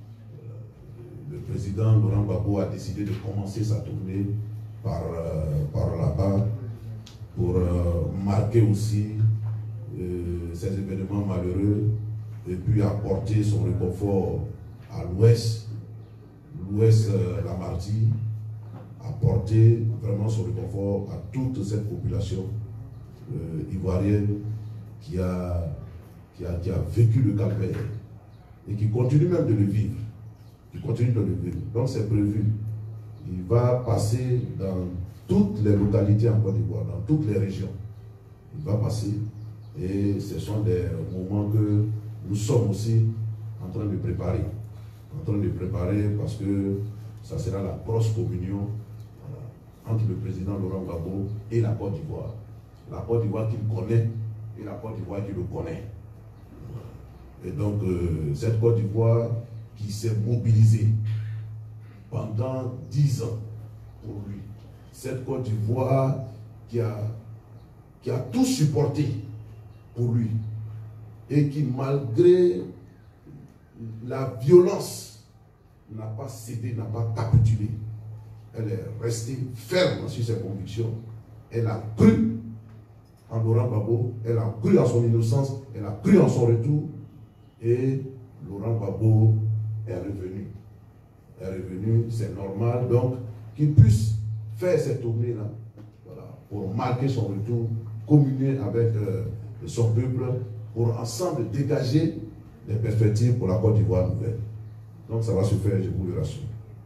Le président Laurent Gbagbo a décidé de commencer sa tournée par, euh, par là-bas pour euh, marquer aussi euh, ces événements malheureux et puis apporter son réconfort à l'Ouest, l'Ouest, euh, la Martinique, apporter vraiment son réconfort à toute cette population euh, ivoirienne qui a, qui, a, qui a vécu le calvaire et qui continue même de le vivre. Qui continue de le vivre. Donc c'est prévu. Il va passer dans toutes les localités en Côte d'Ivoire, dans toutes les régions. Il va passer et ce sont des moments que nous sommes aussi en train de préparer. En train de préparer parce que ça sera la grosse communion entre le président Laurent Gbagbo et la Côte d'Ivoire. La Côte d'Ivoire qu'il connaît et la Côte d'Ivoire qui le connaît. Et donc, euh, cette Côte d'Ivoire qui s'est mobilisée pendant dix ans pour lui. Cette Côte d'Ivoire qui a, qui a tout supporté pour lui. Et qui, malgré la violence, n'a pas cédé, n'a pas capitulé. Elle est restée ferme sur ses convictions. Elle a cru en Laurent Gbagbo, elle a cru en son innocence, elle a cru en son retour. Et Laurent Gbagbo est revenu. Est revenu, c'est normal. Donc, qu'il puisse faire cette tournée-là, voilà, pour marquer son retour, communier avec euh, son peuple, pour ensemble dégager des perspectives pour la Côte d'Ivoire nouvelle. Donc, ça va se faire, je vous le rassure.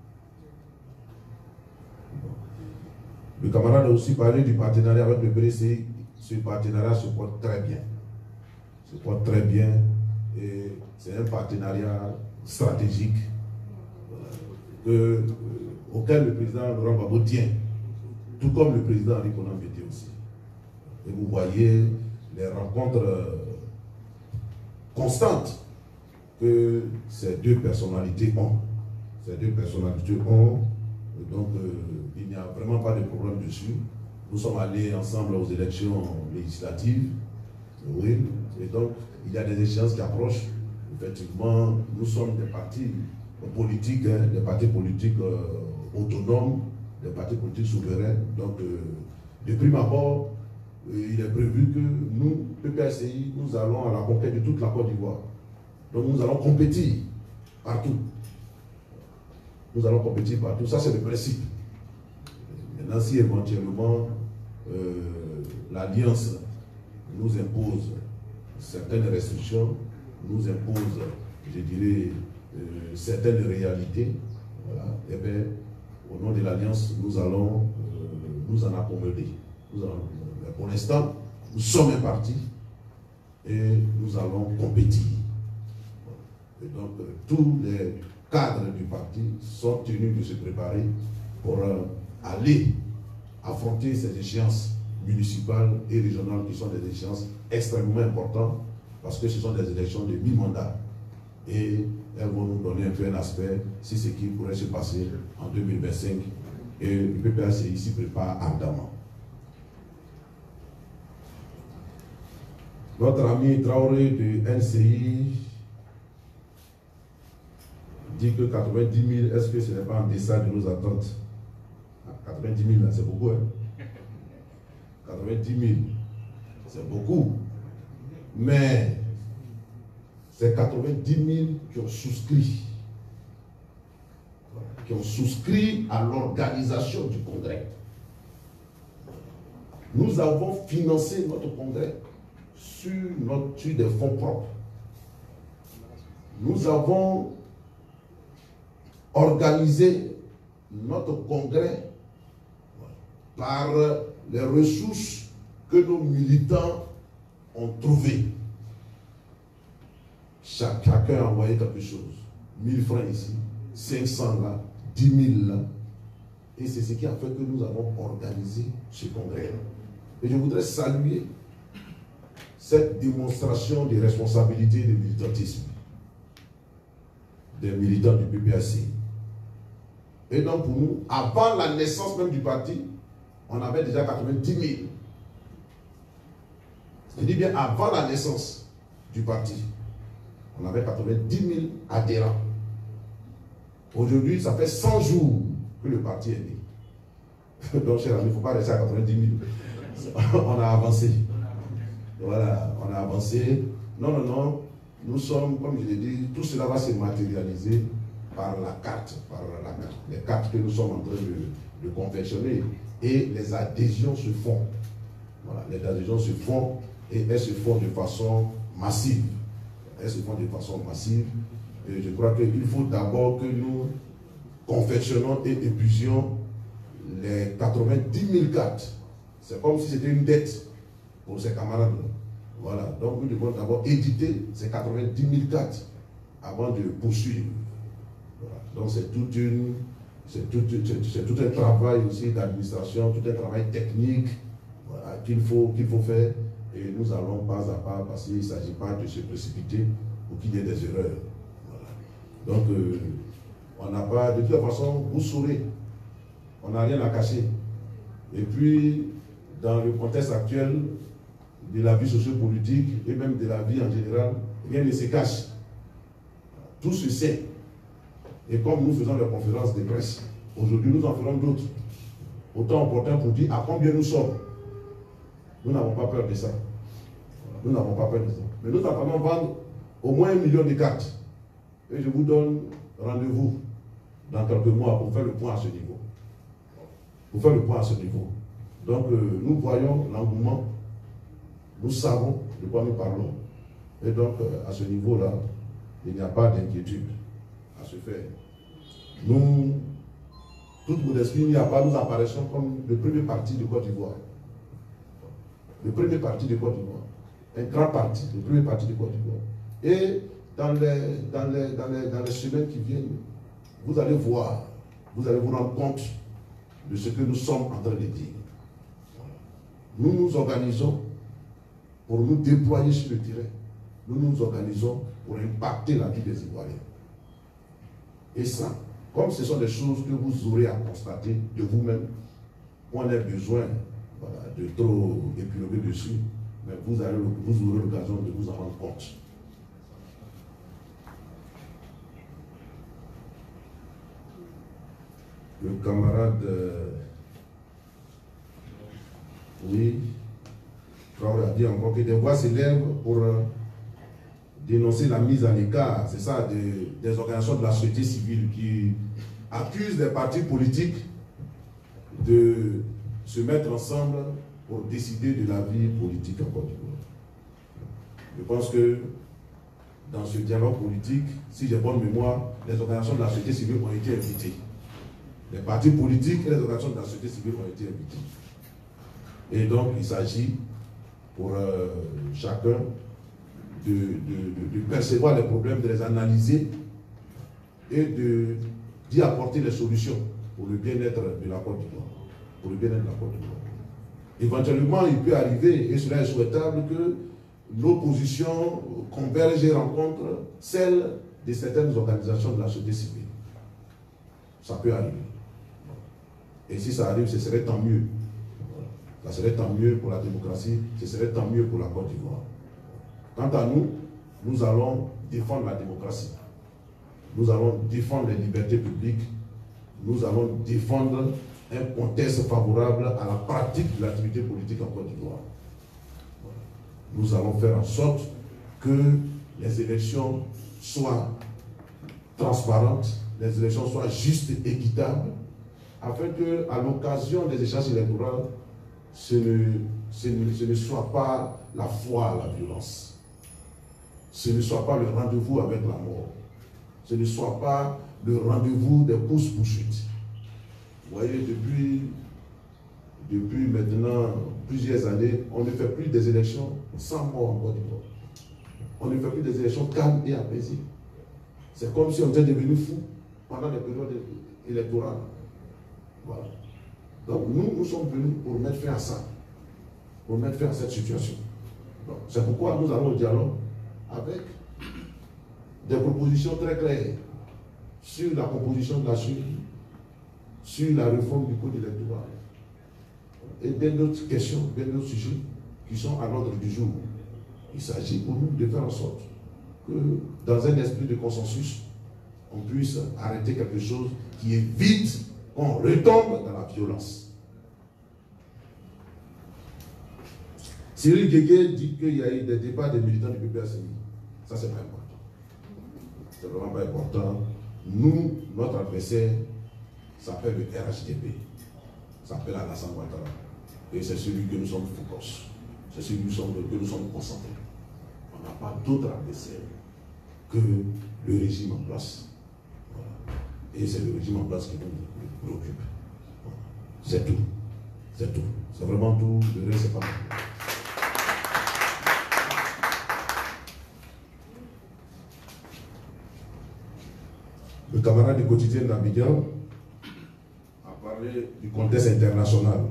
Le camarade a aussi parlé du partenariat avec le P D C. Ce partenariat se porte très bien. Se porte très bien. Et c'est un partenariat stratégique que, euh, auquel le président Laurent Gbagbo tient. Tout comme le président Henri Konan Bédié aussi. Et vous voyez les rencontres euh, constante que ces deux personnalités ont. Ces deux personnalités ont. Donc, euh, il n'y a vraiment pas de problème dessus. Nous sommes allés ensemble aux élections législatives. Oui. Et donc, il y a des échéances qui approchent. Effectivement, nous sommes des partis politiques, hein, des partis politiques euh, autonomes, des partis politiques souverains. Donc, euh, de prime abord, euh, il est prévu que nous, P P A C I, nous allons à la conquête de toute la Côte d'Ivoire. Donc, nous allons compétir partout. Nous allons compétir partout. Ça, c'est le principe. Maintenant, si éventuellement euh, l'Alliance nous impose certaines restrictions, nous impose, je dirais, euh, certaines réalités, voilà, et bien, au nom de l'Alliance, nous allons euh, nous en accommoder. Nous allons, mais pour l'instant, nous sommes un parti et nous allons compétir. Et donc, euh, tous les cadres du parti sont tenus de se préparer pour euh, aller affronter ces échéances municipales et régionales qui sont des échéances extrêmement importantes parce que ce sont des élections de mi-mandat et elles vont nous donner un peu un aspect si ce qui pourrait se passer en deux mille vingt-cinq et le P P A C I s'y prépare ardemment. Notre ami Traoré de N C I dit que quatre-vingt-dix mille, est-ce que ce n'est pas en deçà de nos attentes? quatre-vingt-dix mille, c'est beaucoup, hein? quatre-vingt-dix mille, c'est beaucoup. Mais c'est quatre-vingt-dix mille qui ont souscrit, qui ont souscrit à l'organisation du congrès. Nous avons financé notre congrès sur, notre, sur des fonds propres. Nous avons organisé notre congrès par les ressources que nos militants ont trouvées. Chaque, chacun a envoyé quelque chose. mille francs ici, cinq cents là, dix mille là. Et c'est ce qui a fait que nous avons organisé ce congrès. Et je voudrais saluer cette démonstration de responsabilité et de militantisme des militants du P P A C. Et donc pour nous, avant la naissance même du parti, on avait déjà quatre-vingt-dix mille. Je dis bien avant la naissance du parti, on avait quatre-vingt-dix mille adhérents. Aujourd'hui, ça fait cent jours que le parti est né. Donc, cher ami, il ne faut pas rester à quatre-vingt-dix mille. On a avancé. Voilà, on a avancé. Non, non, non. Nous sommes, comme je l'ai dit, tout cela va se matérialiser par la carte, par la carte, les cartes que nous sommes en train de, de confectionner. Et les adhésions se font. Voilà, les adhésions se font et elles se font de façon massive. Elles se font de façon massive. Et je crois qu'il faut d'abord que nous confectionnons et épuisions les quatre-vingt-dix mille cartes. C'est comme si c'était une dette pour ces camarades. Voilà, donc nous devons d'abord éditer ces quatre-vingt-dix mille cartes avant de poursuivre. Voilà. Donc c'est toute une, c'est tout, c'est tout un travail aussi d'administration, tout un travail technique, voilà, qu'il faut, qu'il faut faire. Et nous allons pas à pas parce qu'il ne s'agit pas de se précipiter pour qu'il y ait des erreurs. Voilà. Donc euh, on n'a pas, de toute façon, vous saurez, on n'a rien à cacher. Et puis, dans le contexte actuel de la vie sociopolitique et même de la vie en général, rien ne se cache. Tout se sait. Et comme nous faisons des conférences de presse, aujourd'hui nous en ferons d'autres. Autant opportun pour dire à combien nous sommes. Nous n'avons pas peur de ça. Nous n'avons pas peur de ça. Mais nous entendons vendre au moins un million de cartes. Et je vous donne rendez-vous dans quelques mois pour faire le point à ce niveau. Pour faire le point à ce niveau. Donc euh, nous voyons l'engouement. Nous savons de quoi nous parlons. Et donc, à ce niveau-là, il n'y a pas d'inquiétude à se faire. Nous, toute modestie, il n'y a pas, nous apparaissons comme le premier parti de Côte d'Ivoire. Le premier parti de Côte d'Ivoire. Un grand parti, le premier parti de Côte d'Ivoire. Et dans les, dans, les, dans, les, dans les semaines qui viennent, vous allez voir, vous allez vous rendre compte de ce que nous sommes en train de dire. Nous nous organisons pour nous déployer sur le terrain. nous nous organisons pour impacter la vie des Ivoiriens. Et ça, comme ce sont des choses que vous aurez à constater de vous-même, on a besoin voilà, de trop épiloguer dessus, mais vous, allez, vous aurez l'occasion de vous en rendre compte. Le camarade, euh, oui, Traoré a dit encore que des voix s'élèvent pour euh, dénoncer la mise en écart, c'est ça, des, des organisations de la société civile qui accusent les partis politiques de se mettre ensemble pour décider de la vie politique en Côte d'Ivoire. Je pense que dans ce dialogue politique, si j'ai bonne mémoire, les organisations de la société civile ont été invitées. Les partis politiques et les organisations de la société civile ont été invités. Et donc, il s'agit pour euh, chacun de, de, de, de percevoir les problèmes, de les analyser et d'y apporter les solutions pour le bien-être de la Côte d'Ivoire. Pour le bien-être de la Côte d'Ivoire. Éventuellement, il peut arriver, et cela est souhaitable, que nos positions convergent et rencontrent celles de certaines organisations de la société civile. Ça peut arriver. Et si ça arrive, ce serait tant mieux. Ça serait tant mieux pour la démocratie, ce serait tant mieux pour la Côte d'Ivoire. Quant à nous, nous allons défendre la démocratie. Nous allons défendre les libertés publiques. Nous allons défendre un contexte favorable à la pratique de l'activité politique en Côte d'Ivoire. Nous allons faire en sorte que les élections soient transparentes, les élections soient justes et équitables, afin que, à l'occasion des échéances électorales, ce ne, ce, ne, ce ne soit pas la foi à la violence. Ce ne soit pas le rendez-vous avec la mort. Ce ne soit pas le rendez-vous des courses-poursuites. Vous voyez, depuis, depuis maintenant plusieurs années, on ne fait plus des élections sans mort en Côte d'Ivoire. On ne fait plus des élections calmes et apaisées. C'est comme si on était devenu fou pendant les périodes électorales. Voilà. Donc nous, nous sommes venus pour mettre fin à ça, pour mettre fin à cette situation. C'est pourquoi nous allons au dialogue avec des propositions très claires sur la composition de la Chine, sur la réforme du code électoral et bien d'autres questions, bien d'autres sujets qui sont à l'ordre du jour. Il s'agit pour nous de faire en sorte que dans un esprit de consensus, on puisse arrêter quelque chose qui évite qu'on retombe dans la violence. Cyril Guégué dit qu'il y a eu des débats des militants du P P A C I. Ça, c'est pas important. C'est vraiment pas important. Nous, notre adversaire s'appelle le R H D P. S'appelle Alassane Ouattara. Et c'est celui que nous sommes focus. C'est celui que nous sommes, que nous sommes concentrés. On n'a pas d'autre adversaire que le régime en place. Voilà. Et c'est le régime en place qui nous préoccupe. C'est tout. C'est tout. C'est vraiment tout. Le reste, c'est pas mal. Le camarade du quotidien d'Abidjan a parlé du contexte international.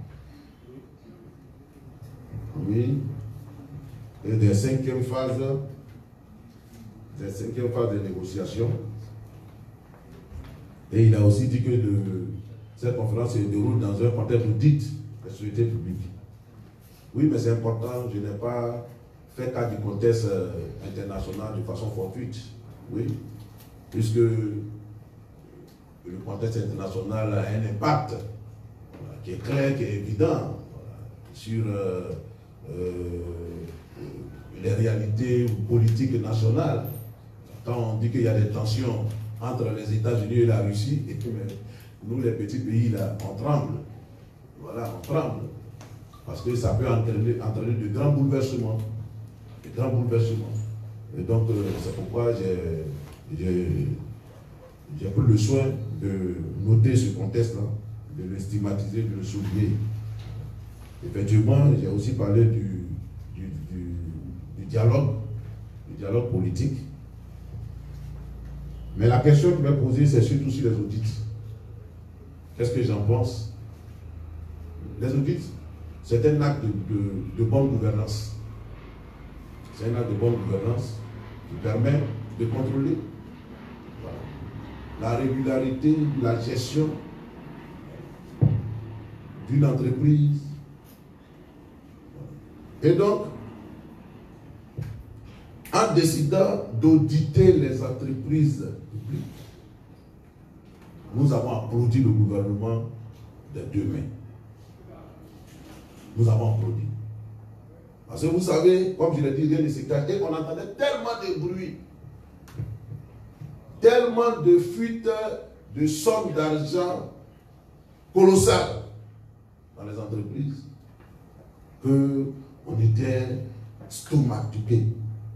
Oui. Et des cinquièmes phases, des cinquièmes phases de négociation. Et il a aussi dit que le, cette conférence se déroule dans un contexte d'audit des sociétés publiques. Oui, mais c'est important, je n'ai pas fait cas du contexte international de façon fortuite. Oui. Puisque le contexte international a un impact voilà, qui est clair, qui est évident voilà, sur euh, euh, les réalités politiques nationales. Quand on dit qu'il y a des tensions entre les États-Unis et la Russie, et puis nous, les petits pays, là, on tremble. Voilà, on tremble. Parce que ça peut entraîner, entraîner de grands bouleversements. De grands bouleversements. Et donc, euh, c'est pourquoi j'ai... J'ai pris le soin de noter ce contexte-là, de le stigmatiser, de le souligner. Effectivement, j'ai aussi parlé du, du, du, du dialogue, du dialogue politique. Mais la question qui m'est posée, c'est surtout sur les audits. Qu'est-ce que j'en pense? Les audits, c'est un acte de, de, de bonne gouvernance. C'est un acte de bonne gouvernance qui permet de contrôler voilà, la régularité de la gestion d'une entreprise. Et donc, en décidant d'auditer les entreprises publiques, nous avons applaudi le gouvernement des deux mains. Nous avons applaudi. Parce que vous savez, comme je l'ai dit, rien ne se cache, et on entendait tellement de bruit, tellement de fuites de sommes d'argent colossales dans les entreprises, qu'on était stomaqués.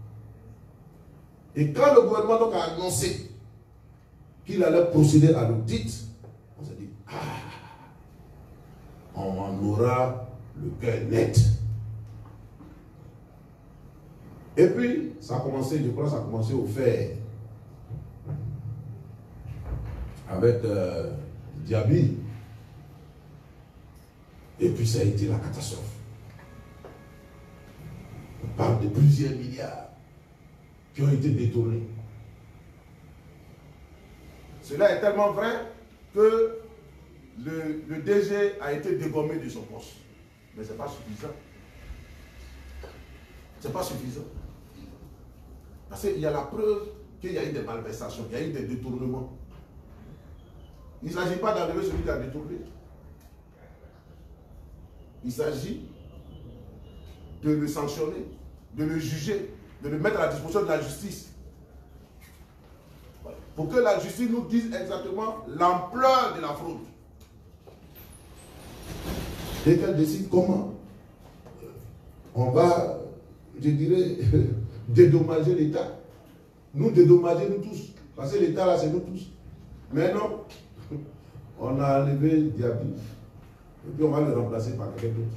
Et quand le gouvernement donc a annoncé qu'il allait procéder à l'audit, on s'est dit, ah, on en aura le cœur net. Et puis, ça a commencé, je crois, ça a commencé au fer. Avec euh, Diaby. Et puis, ça a été la catastrophe. On parle de plusieurs milliards qui ont été détournés. Cela est tellement vrai que le, le D G a été dégommé de son poste. Mais ce n'est pas suffisant. Ce n'est pas suffisant. Parce qu'il y a la preuve qu'il y a eu des malversations, il y a eu des détournements. Il ne s'agit pas d'enlever celui qui a détourné. Il s'agit de le sanctionner, de le juger, de le mettre à la disposition de la justice. Pour que la justice nous dise exactement l'ampleur de la fraude. Et qu'elle décide comment on va, je dirais, dédommager l'État. Nous dédommager nous tous. Parce que l'État là, c'est nous tous. Mais non, on a enlevé Diaby. Et puis on va le remplacer par quelqu'un d'autre.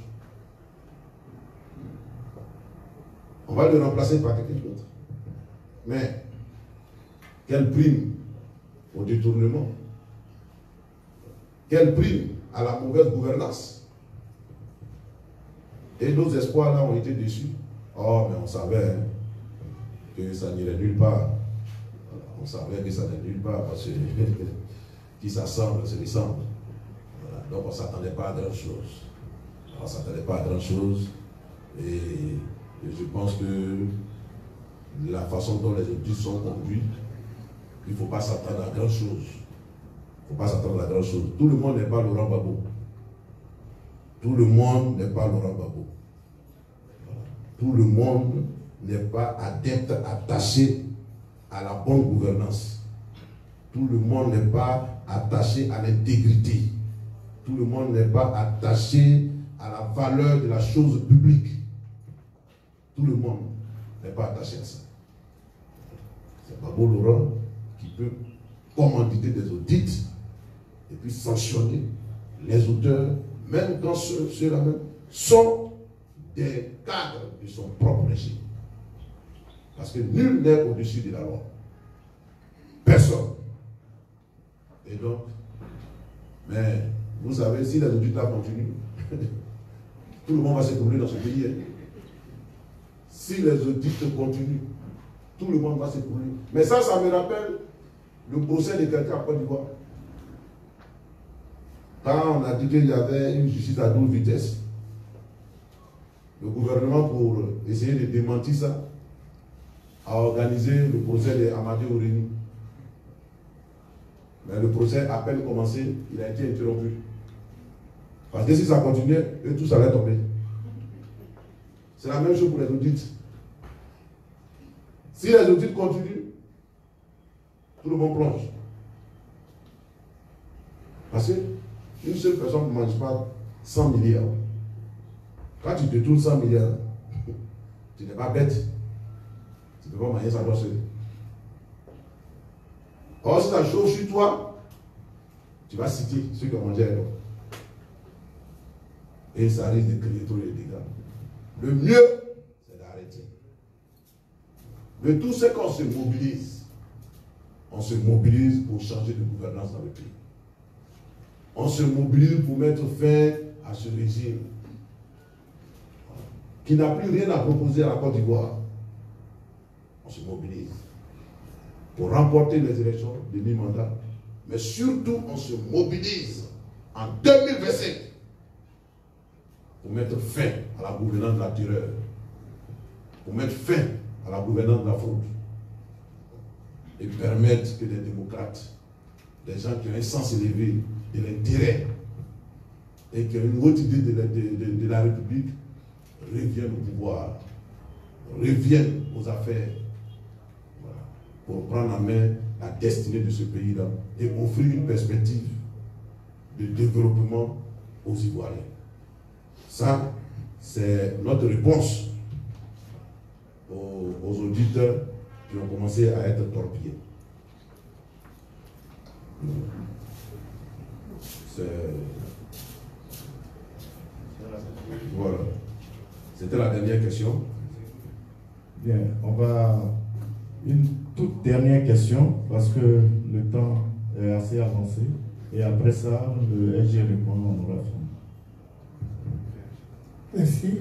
On va le remplacer par quelqu'un d'autre. Mais, quelle prime au détournement? Quelle prime à la mauvaise gouvernance? Et nos espoirs là ont été déçus. Oh, mais on savait hein, que ça n'irait nulle part. On savait que ça n'irait nulle part parce que qui s'assemble, se ressemble. Voilà. Donc on ne s'attendait pas à grand chose. On ne s'attendait pas à grand chose. Et, et je pense que la façon dont les audits sont conduits, il ne faut pas s'attendre à grand chose. Il ne faut pas s'attendre à grand chose. Tout le monde n'est pas Laurent Gbagbo. Tout le monde n'est pas Laurent Gbagbo. Voilà. Tout le monde n'est pas adepte, attaché à la bonne gouvernance. Tout le monde n'est pas attaché à l'intégrité. Tout le monde n'est pas attaché à la valeur de la chose publique. Tout le monde n'est pas attaché à ça. C'est Gbagbo Laurent qui peut commanditer des audits et puis sanctionner les auteurs, même quand ceux-là même sont des cadres de son propre régime. Parce que nul n'est au-dessus de la loi. Personne. Et donc, mais vous savez, si les audits là continuent, tout le monde va se couvrir dans ce pays. Hein. Si les audits continuent, tout le monde va se couvrir. Mais ça, ça me rappelle le procès de quelqu'un en Côte d'Ivoire. Quand on a dit qu'il y avait une justice à double vitesse, le gouvernement, pour essayer de démentir ça, a organisé le procès d'Amadé Ourini. Mais le procès, à peine commencé, il a été interrompu. Parce que si ça continuait, eux tous allaient tomber. C'est la même chose pour les audits. Si les audits continuent, tout le monde plonge. Parce qu'une seule personne ne mange pas cent milliards. Quand tu détournes cent milliards, tu n'es pas bête. Tu ne peux pas manger ça dans ce. Or, si ça chauffe sur toi, tu vas citer ceux qui ont mangé avec toi. Et ça risque de créer tous les dégâts. Le mieux, c'est d'arrêter. Mais tout ce qu'on se mobilise, on se mobilise pour changer de gouvernance dans le pays. On se mobilise pour mettre fin à ce régime qui n'a plus rien à proposer à la Côte d'Ivoire. on se mobilise pour remporter les élections de mi-mandat, mais surtout on se mobilise en deux mille vingt-cinq pour mettre fin à la gouvernance de la terreur, pour mettre fin à la gouvernance de la fraude et permettre que les démocrates, des gens qui ont un sens élevé de l'intérêt et qui ont une haute idée de la, de, de, de la République reviennent au pouvoir, reviennent aux affaires, voilà, pour prendre en main la destinée de ce pays-là et offrir une perspective de développement aux Ivoiriens. Ça, c'est notre réponse aux, aux auditeurs qui ont commencé à être torpillés. Voilà. C'était la dernière question. Bien, on va... Une toute dernière question, parce que le temps est assez avancé. Et après ça, le S G répond, on aura fini. Merci.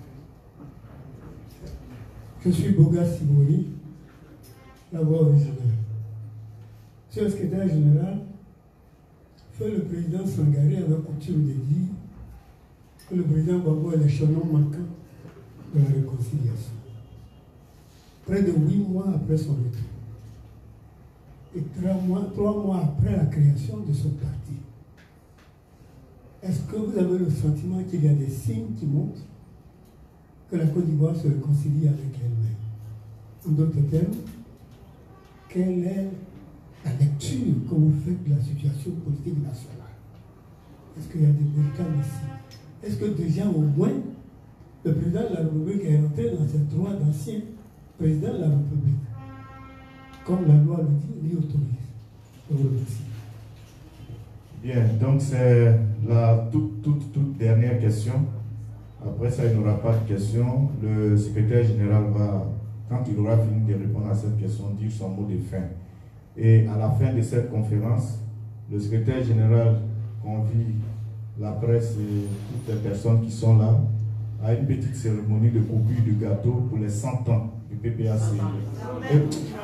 Je suis Boga Simori, la voix originale. Monsieur le secrétaire général, fait le président Sangaré avait coutume de dire que le président Gbagbo est l'échelon manquant de la réconciliation. Près de huit mois après son retour, et trois mois, trois mois après la création de son parti, est-ce que vous avez le sentiment qu'il y a des signes qui montrent que la Côte d'Ivoire se réconcilie avec elle-même? En d'autres termes, quelle est la lecture que vous faites de la situation politique nationale? Est-ce qu'il y a des véritables signes? Est-ce que déjà au moins le président de la République est rentré dans ses droits d'ancien président de la République, comme la loi le dit, lui autorise? Je vous remercie. Bien, donc c'est la toute, toute, toute dernière question. Après ça, il n'y aura pas de question. Le secrétaire général va, quand il aura fini de répondre à cette question, dire son mot de fin. Et à la fin de cette conférence, le secrétaire général convie la presse et toutes les personnes qui sont là à une petite cérémonie de coupure de gâteau pour les cent ans du P P A C. Et...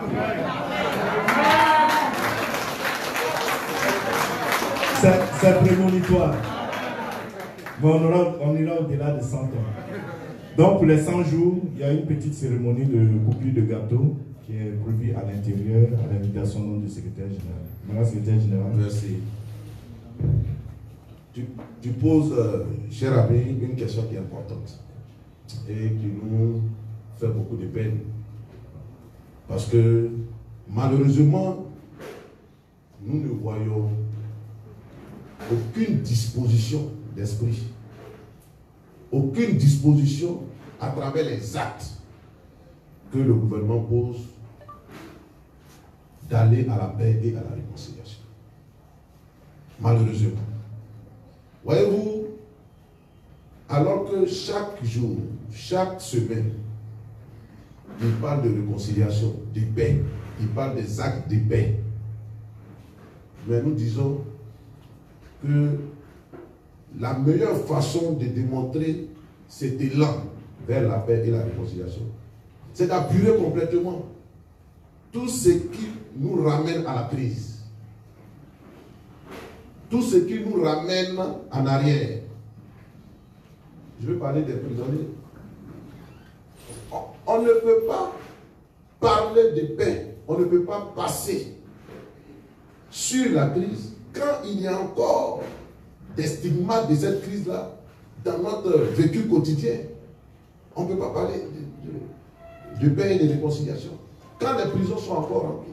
C'est prémonitoire. Mais on, aura, on ira au-delà de cent ans. Donc pour les cent jours, il y a une petite cérémonie de coupure de gâteau qui est prévue à l'intérieur à l'invitation du secrétaire général. Madame secrétaire général. Merci. Tu, tu poses, euh, cher ami, une question qui est importante et qui nous fait beaucoup de peine. Parce que malheureusement, nous ne voyons aucune disposition d'esprit, aucune disposition à travers les actes que le gouvernement pose d'aller à la paix et à la réconciliation. Malheureusement. Voyez-vous, alors que chaque jour, chaque semaine, il parle de réconciliation, de paix, il parle des actes de paix. Mais nous disons que la meilleure façon de démontrer cet élan vers la paix et la réconciliation, c'est d'apurer complètement tout ce qui nous ramène à la crise, tout ce qui nous ramène en arrière. Je veux parler des prisonniers. On ne peut pas parler de paix, on ne peut pas passer sur la crise quand il y a encore des stigmates de cette crise-là dans notre vécu quotidien. On ne peut pas parler de, de, de paix et de réconciliation quand les prisons sont encore remplies,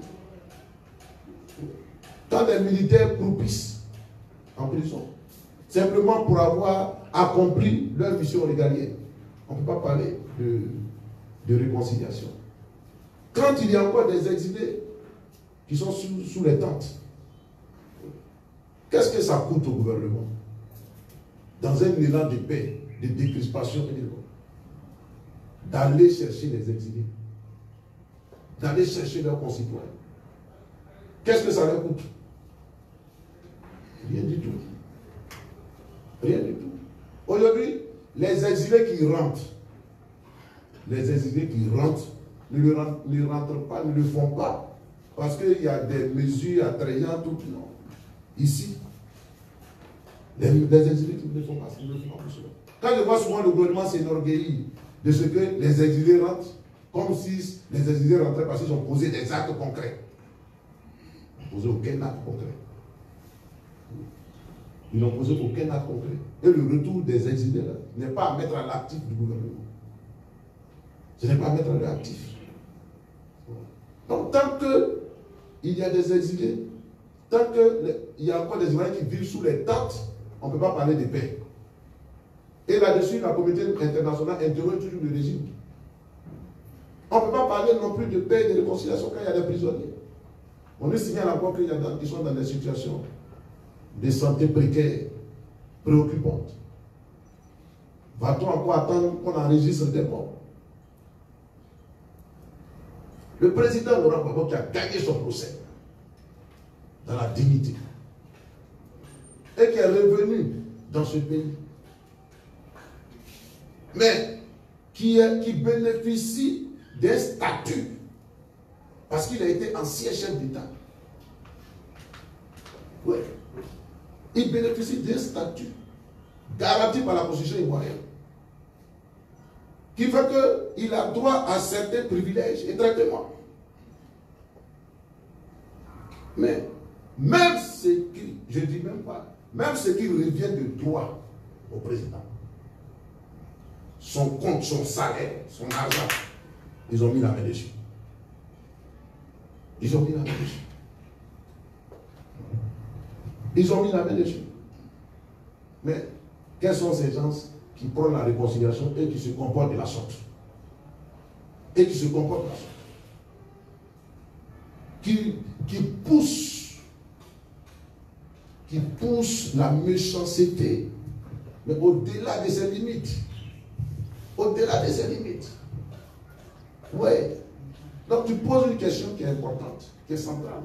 quand les militaires croupissent en prison, simplement pour avoir accompli leur mission régalienne. On ne peut pas parler de, de réconciliation. Quand il y a encore des exilés qui sont sous, sous les tentes, qu'est-ce que ça coûte au gouvernement? Dans un élan de paix, de décrispation, d'aller chercher les exilés, d'aller chercher leurs concitoyens. Qu'est-ce que ça leur coûte? Rien du tout. Rien du tout. Aujourd'hui, les exilés qui rentrent, les exilés qui rentrent ne le, ne rentrent pas, ne le font pas, parce qu'il y a des mesures attrayantes, tout, non. Ici, les, les exilés qui ne le font pas, ils ne le font pas pour cela. Quand je vois souvent le gouvernement s'enorgueillir de ce que les exilés rentrent, comme si les exilés rentraient parce qu'ils ont posé des actes concrets. Ils n'ont posé aucun acte concret. Ils n'ont posé aucun acte concret. Et le retour des exilés n'est pas à mettre à l'actif du gouvernement. Ce n'est pas à mettre à l'actif. Donc, tant qu'il y a des exilés, tant qu'il y a encore des Ivoiriens qui vivent sous les tentes, on ne peut pas parler de paix. Et là-dessus, la communauté internationale interroge toujours le régime. On ne peut pas parler non plus de paix et de réconciliation quand il y a des prisonniers. On nous signale encore qu'il y a des gens qui sont dans des situations de santé précaires, préoccupantes. Va-t-on encore attendre qu'on enregistre des morts? Le président Laurent Gbagbo qui a gagné son procès dans la dignité et qui est revenu dans ce pays, mais qui, est, qui bénéficie d'un statut parce qu'il a été ancien chef d'État. Oui. Il bénéficie d'un statut garanti par la Constitution ivoirienne qui fait qu'il a droit à certains privilèges et traitements. Mais même ce qui, je ne dis même pas, même ce qui revient de droit au président, son compte, son salaire, son argent, ils ont mis la main dessus. Ils ont mis la main dessus. Ils ont mis la main dessus. Mais quels sont ces gens qui prennent la réconciliation et qui se comportent de la sorte? Et qui se comportent de la sorte. Qui, qui poussent, qui poussent la méchanceté, mais au-delà de ses limites. Au-delà de ses limites. Oui. Donc tu poses une question qui est importante, qui est centrale.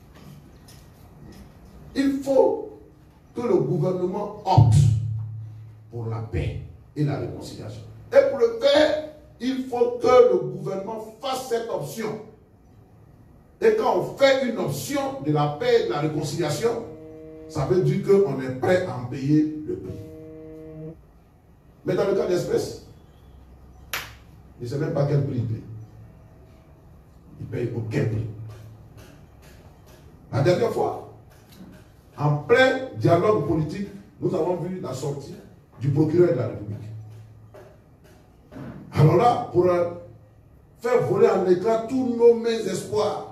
Il faut que le gouvernement opte pour la paix et la réconciliation. Et pour le faire, il faut que le gouvernement fasse cette option. Et quand on fait une option de la paix et de la réconciliation, ça veut dire qu'on est prêt à en payer le prix. Mais dans le cas d'espèce, il ne sait même pas quel prix il paye. Il ne paye aucun prix. La dernière fois, en plein dialogue politique, nous avons vu la sortie du procureur de la République. Alors là, pour faire voler en éclat tous nos mains espoirs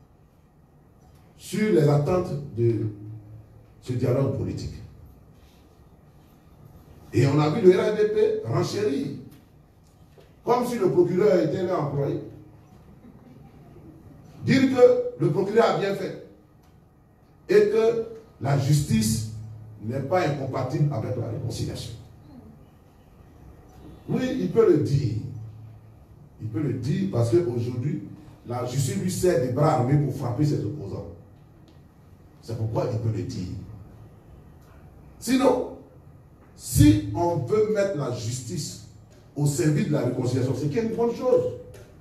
sur les attentes de ce dialogue politique. Et on a vu le R H D P renchérir, comme si le procureur était réemployé. Dire que le procureur a bien fait et que la justice n'est pas incompatible avec la réconciliation. Oui, il peut le dire. Il peut le dire parce qu'aujourd'hui, la justice lui sert des bras armés pour frapper ses opposants. C'est pourquoi il peut le dire. Sinon, si on veut mettre la justice au service de la réconciliation, c'est qu'il y a une bonne chose.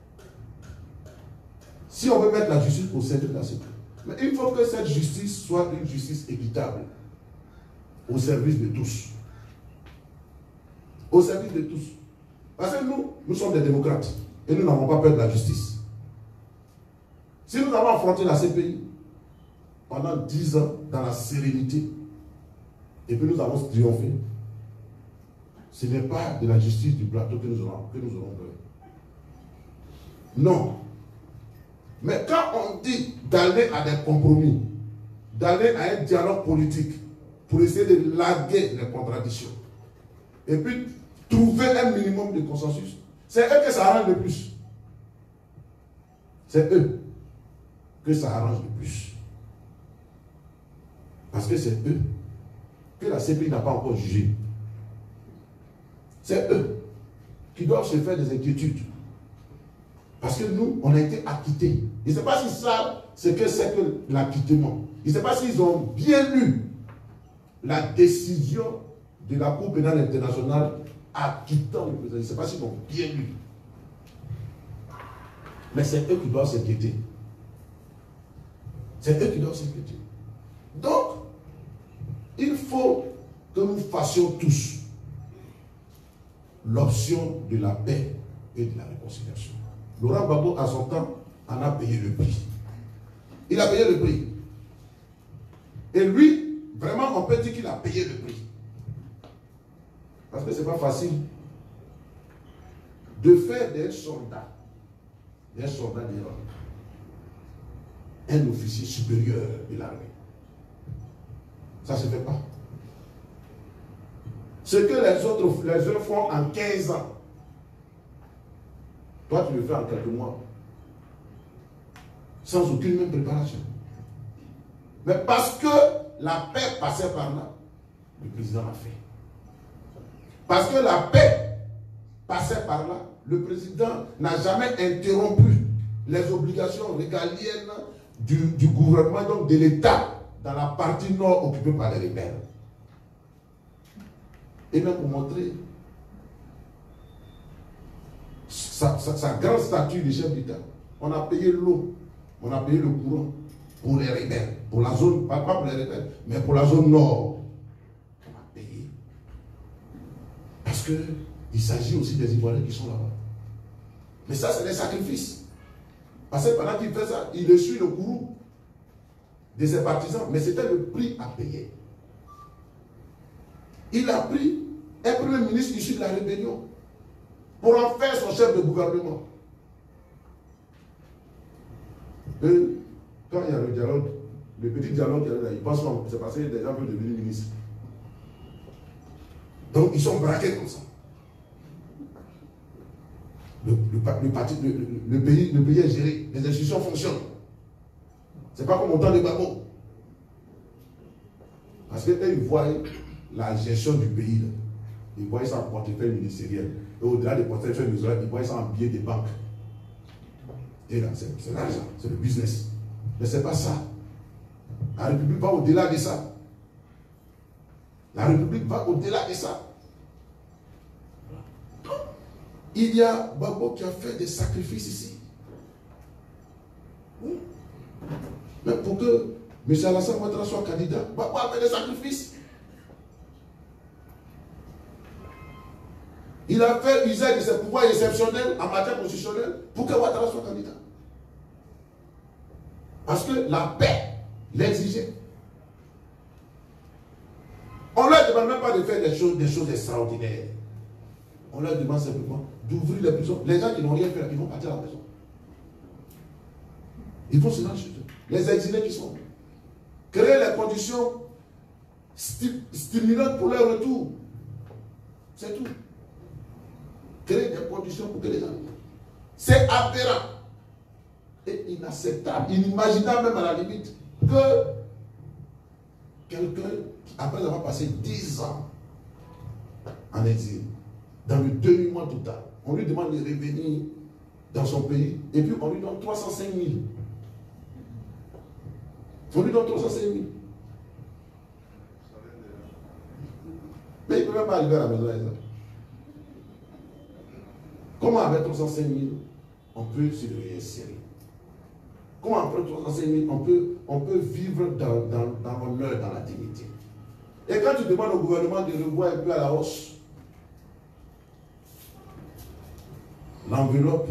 Si on veut mettre la justice au service de la sécurité, mais il faut que cette justice soit une justice équitable, au service de tous. Au service de tous. Parce que nous, nous sommes des démocrates et nous n'avons pas peur de la justice. Si nous avons affronté la C P I pendant dix ans dans la sérénité et puis nous avons triomphé, ce n'est pas de la justice du plateau que nous aurons, que nous aurons peur. Non. Mais quand on dit d'aller à des compromis, d'aller à un dialogue politique pour essayer de larguer les contradictions et puis trouver un minimum de consensus, c'est eux que ça arrange le plus. C'est eux que ça arrange le plus. Parce que c'est eux que la C P I n'a pas encore jugé. C'est eux qui doivent se faire des inquiétudes. Parce que nous, on a été acquittés. Je ne sais pas s'ils savent ce que c'est que l'acquittement. Je ne sais pas s'ils ont bien lu la décision de la Cour pénale internationale acquittant le président. Je ne sais pas s'ils ont bien lu. Mais c'est eux qui doivent s'inquiéter. C'est eux qui doivent s'inquiéter. Donc, il faut que nous fassions tous l'option de la paix et de la réconciliation. Laurent Gbagbo, à son temps, en a payé le prix. Il a payé le prix. Et lui, vraiment, on peut dire qu'il a payé le prix. Parce que ce n'est pas facile de faire des soldats, des soldats d'Iran, un officier supérieur de l'armée. Ça ne se fait pas. Ce que les autres, les autres font en quinze ans, toi tu le fais en quelques mois, sans aucune même préparation. Mais parce que la paix passait par là, le président l'a fait. Parce que la paix passait par là, le président n'a jamais interrompu les obligations régaliennes du, du gouvernement, donc de l'État, dans la partie nord occupée par les rebelles. Et même pour montrer sa, sa, sa grande statue de chef d'État, on a payé l'eau, on a payé le courant pour les rebelles, pour la zone, pas, pas pour les rebelles, mais pour la zone nord. On a payé. Parce qu'il s'agit aussi des Ivoiriens qui sont là-bas. Mais ça, c'est des sacrifices. Parce que pendant qu'il fait ça, il essuie le courroux de ses partisans. Mais c'était le prix à payer. Il a pris un premier ministre issu de la rébellion pour en faire son chef de gouvernement. Et quand il y a le dialogue, le petit dialogue, il pense que c'est parce que des gens veulent devenir ministres. Donc ils sont braqués comme ça. Le, le, le, parti, le, le, le, pays, le pays est géré, les institutions fonctionnent. Ce n'est pas comme au temps de Gbagbo. Parce qu'eux, ils voient la gestion du pays. Là. Ils voient ça en portefeuille ministériel. Et au-delà des portefeuilles ministériels, ils voient ça en billets de banque. Et là, c'est l'argent, c'est le business. Mais ce n'est pas ça. La République va au-delà de ça. La République va au-delà de ça. Il y a Gbagbo qui a fait des sacrifices ici. Oui. Mais pour que M. Alassane Ouattara soit candidat, Gbagbo a fait des sacrifices. Il a fait usage de ses pouvoirs exceptionnels en matière constitutionnelle pour que Ouattara soit candidat. Parce que la paix l'exigeait. On ne leur demande même pas de faire des choses, des choses extraordinaires. On leur demande simplement d'ouvrir les prisons. Les gens qui n'ont rien fait, ils vont partir à la prison. Ils vont se rendre chez eux. Les exilés qui sont. Créer les conditions stimulantes pour leur retour. C'est tout. Créer des conditions pour que les gens. C'est aberrant. Et inacceptable. Inimaginable même à la limite que quelqu'un, après avoir passé dix ans en exil, dans le demi-mois total, on lui demande de revenir dans son pays, et puis on lui donne trois cent cinq mille. On lui donne trois cent cinq mille. Mais il ne peut même pas arriver à la maison. Comment avec trois cent cinq mille, on peut se réinsérer? Comment après trois cent cinq mille, on peut, on peut vivre dans, dans, dans l'honneur, dans la dignité? Et quand tu demandes au gouvernement de revoir un peu à la hausse l'enveloppe,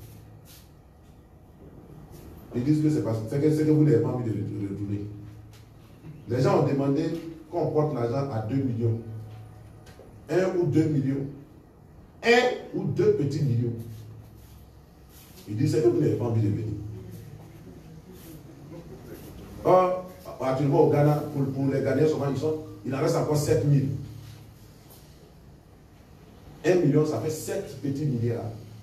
ils disent que c'est parce que, que, que vous n'avez pas envie de retourner. Les gens ont demandé qu'on porte l'argent à deux millions. Un ou deux millions. Un ou deux petits millions. Ils disent que vous n'avez pas envie de venir. Or, actuellement au Ghana, pour, pour les Ghanéens, ils, sont, il en reste encore sept mille. un million, ça fait sept petits milliards.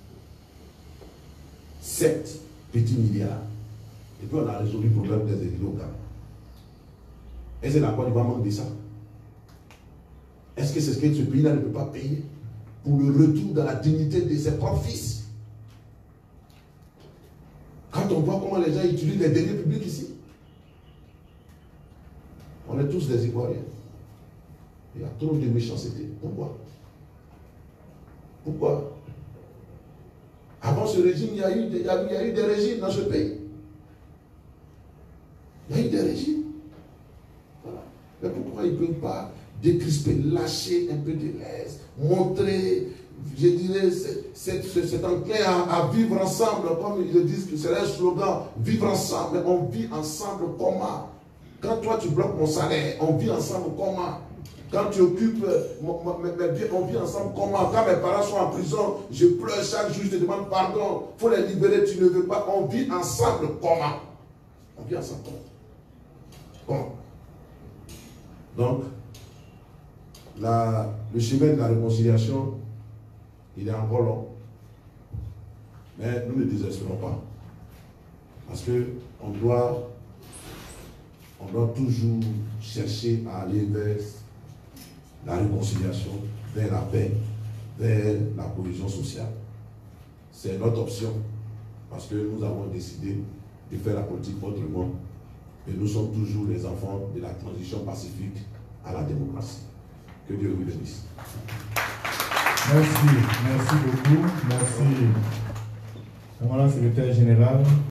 sept petits milliards. Et puis on a résolu le problème des exilés au Ghana. Est-ce que la Côte d'Ivoire manque de ça? Est-ce que c'est ce que ce pays-là ne peut pas payer pour le retour dans la dignité de ses propres fils? Quand on voit comment les gens utilisent les deniers publics ici, on est tous des Ivoiriens. Il y a trop de méchanceté. Pourquoi? Pourquoi? Avant Avant ce régime, il y a eu, il y a, il y a eu des régimes dans ce pays. Il y a eu des régimes. Voilà. Mais pourquoi ils ne peuvent pas décrisper, lâcher un peu de l'aise, montrer, je dirais, cet enclin à, à vivre ensemble, comme ils le disent, que c'est un slogan, vivre ensemble. Mais on vit ensemble comment? Quand toi tu bloques mon salaire, on vit ensemble comment? Quand tu occupes mes biens, on vit ensemble comment? Quand mes parents sont en prison, je pleure chaque jour, je te demande pardon, il faut les libérer, tu ne veux pas. On vit ensemble comment? On vit ensemble comment? Donc, la, le chemin de la réconciliation, il est encore long. Mais nous ne désespérons pas. Parce qu'on doit, on doit toujours chercher à aller vers la réconciliation, vers la paix, vers la cohésion sociale. C'est notre option. Parce que nous avons décidé de faire la politique autrement. Et nous sommes toujours les enfants de la transition pacifique à la démocratie. Que Dieu vous bénisse. Merci, merci beaucoup. Merci, Madame la secrétaire générale.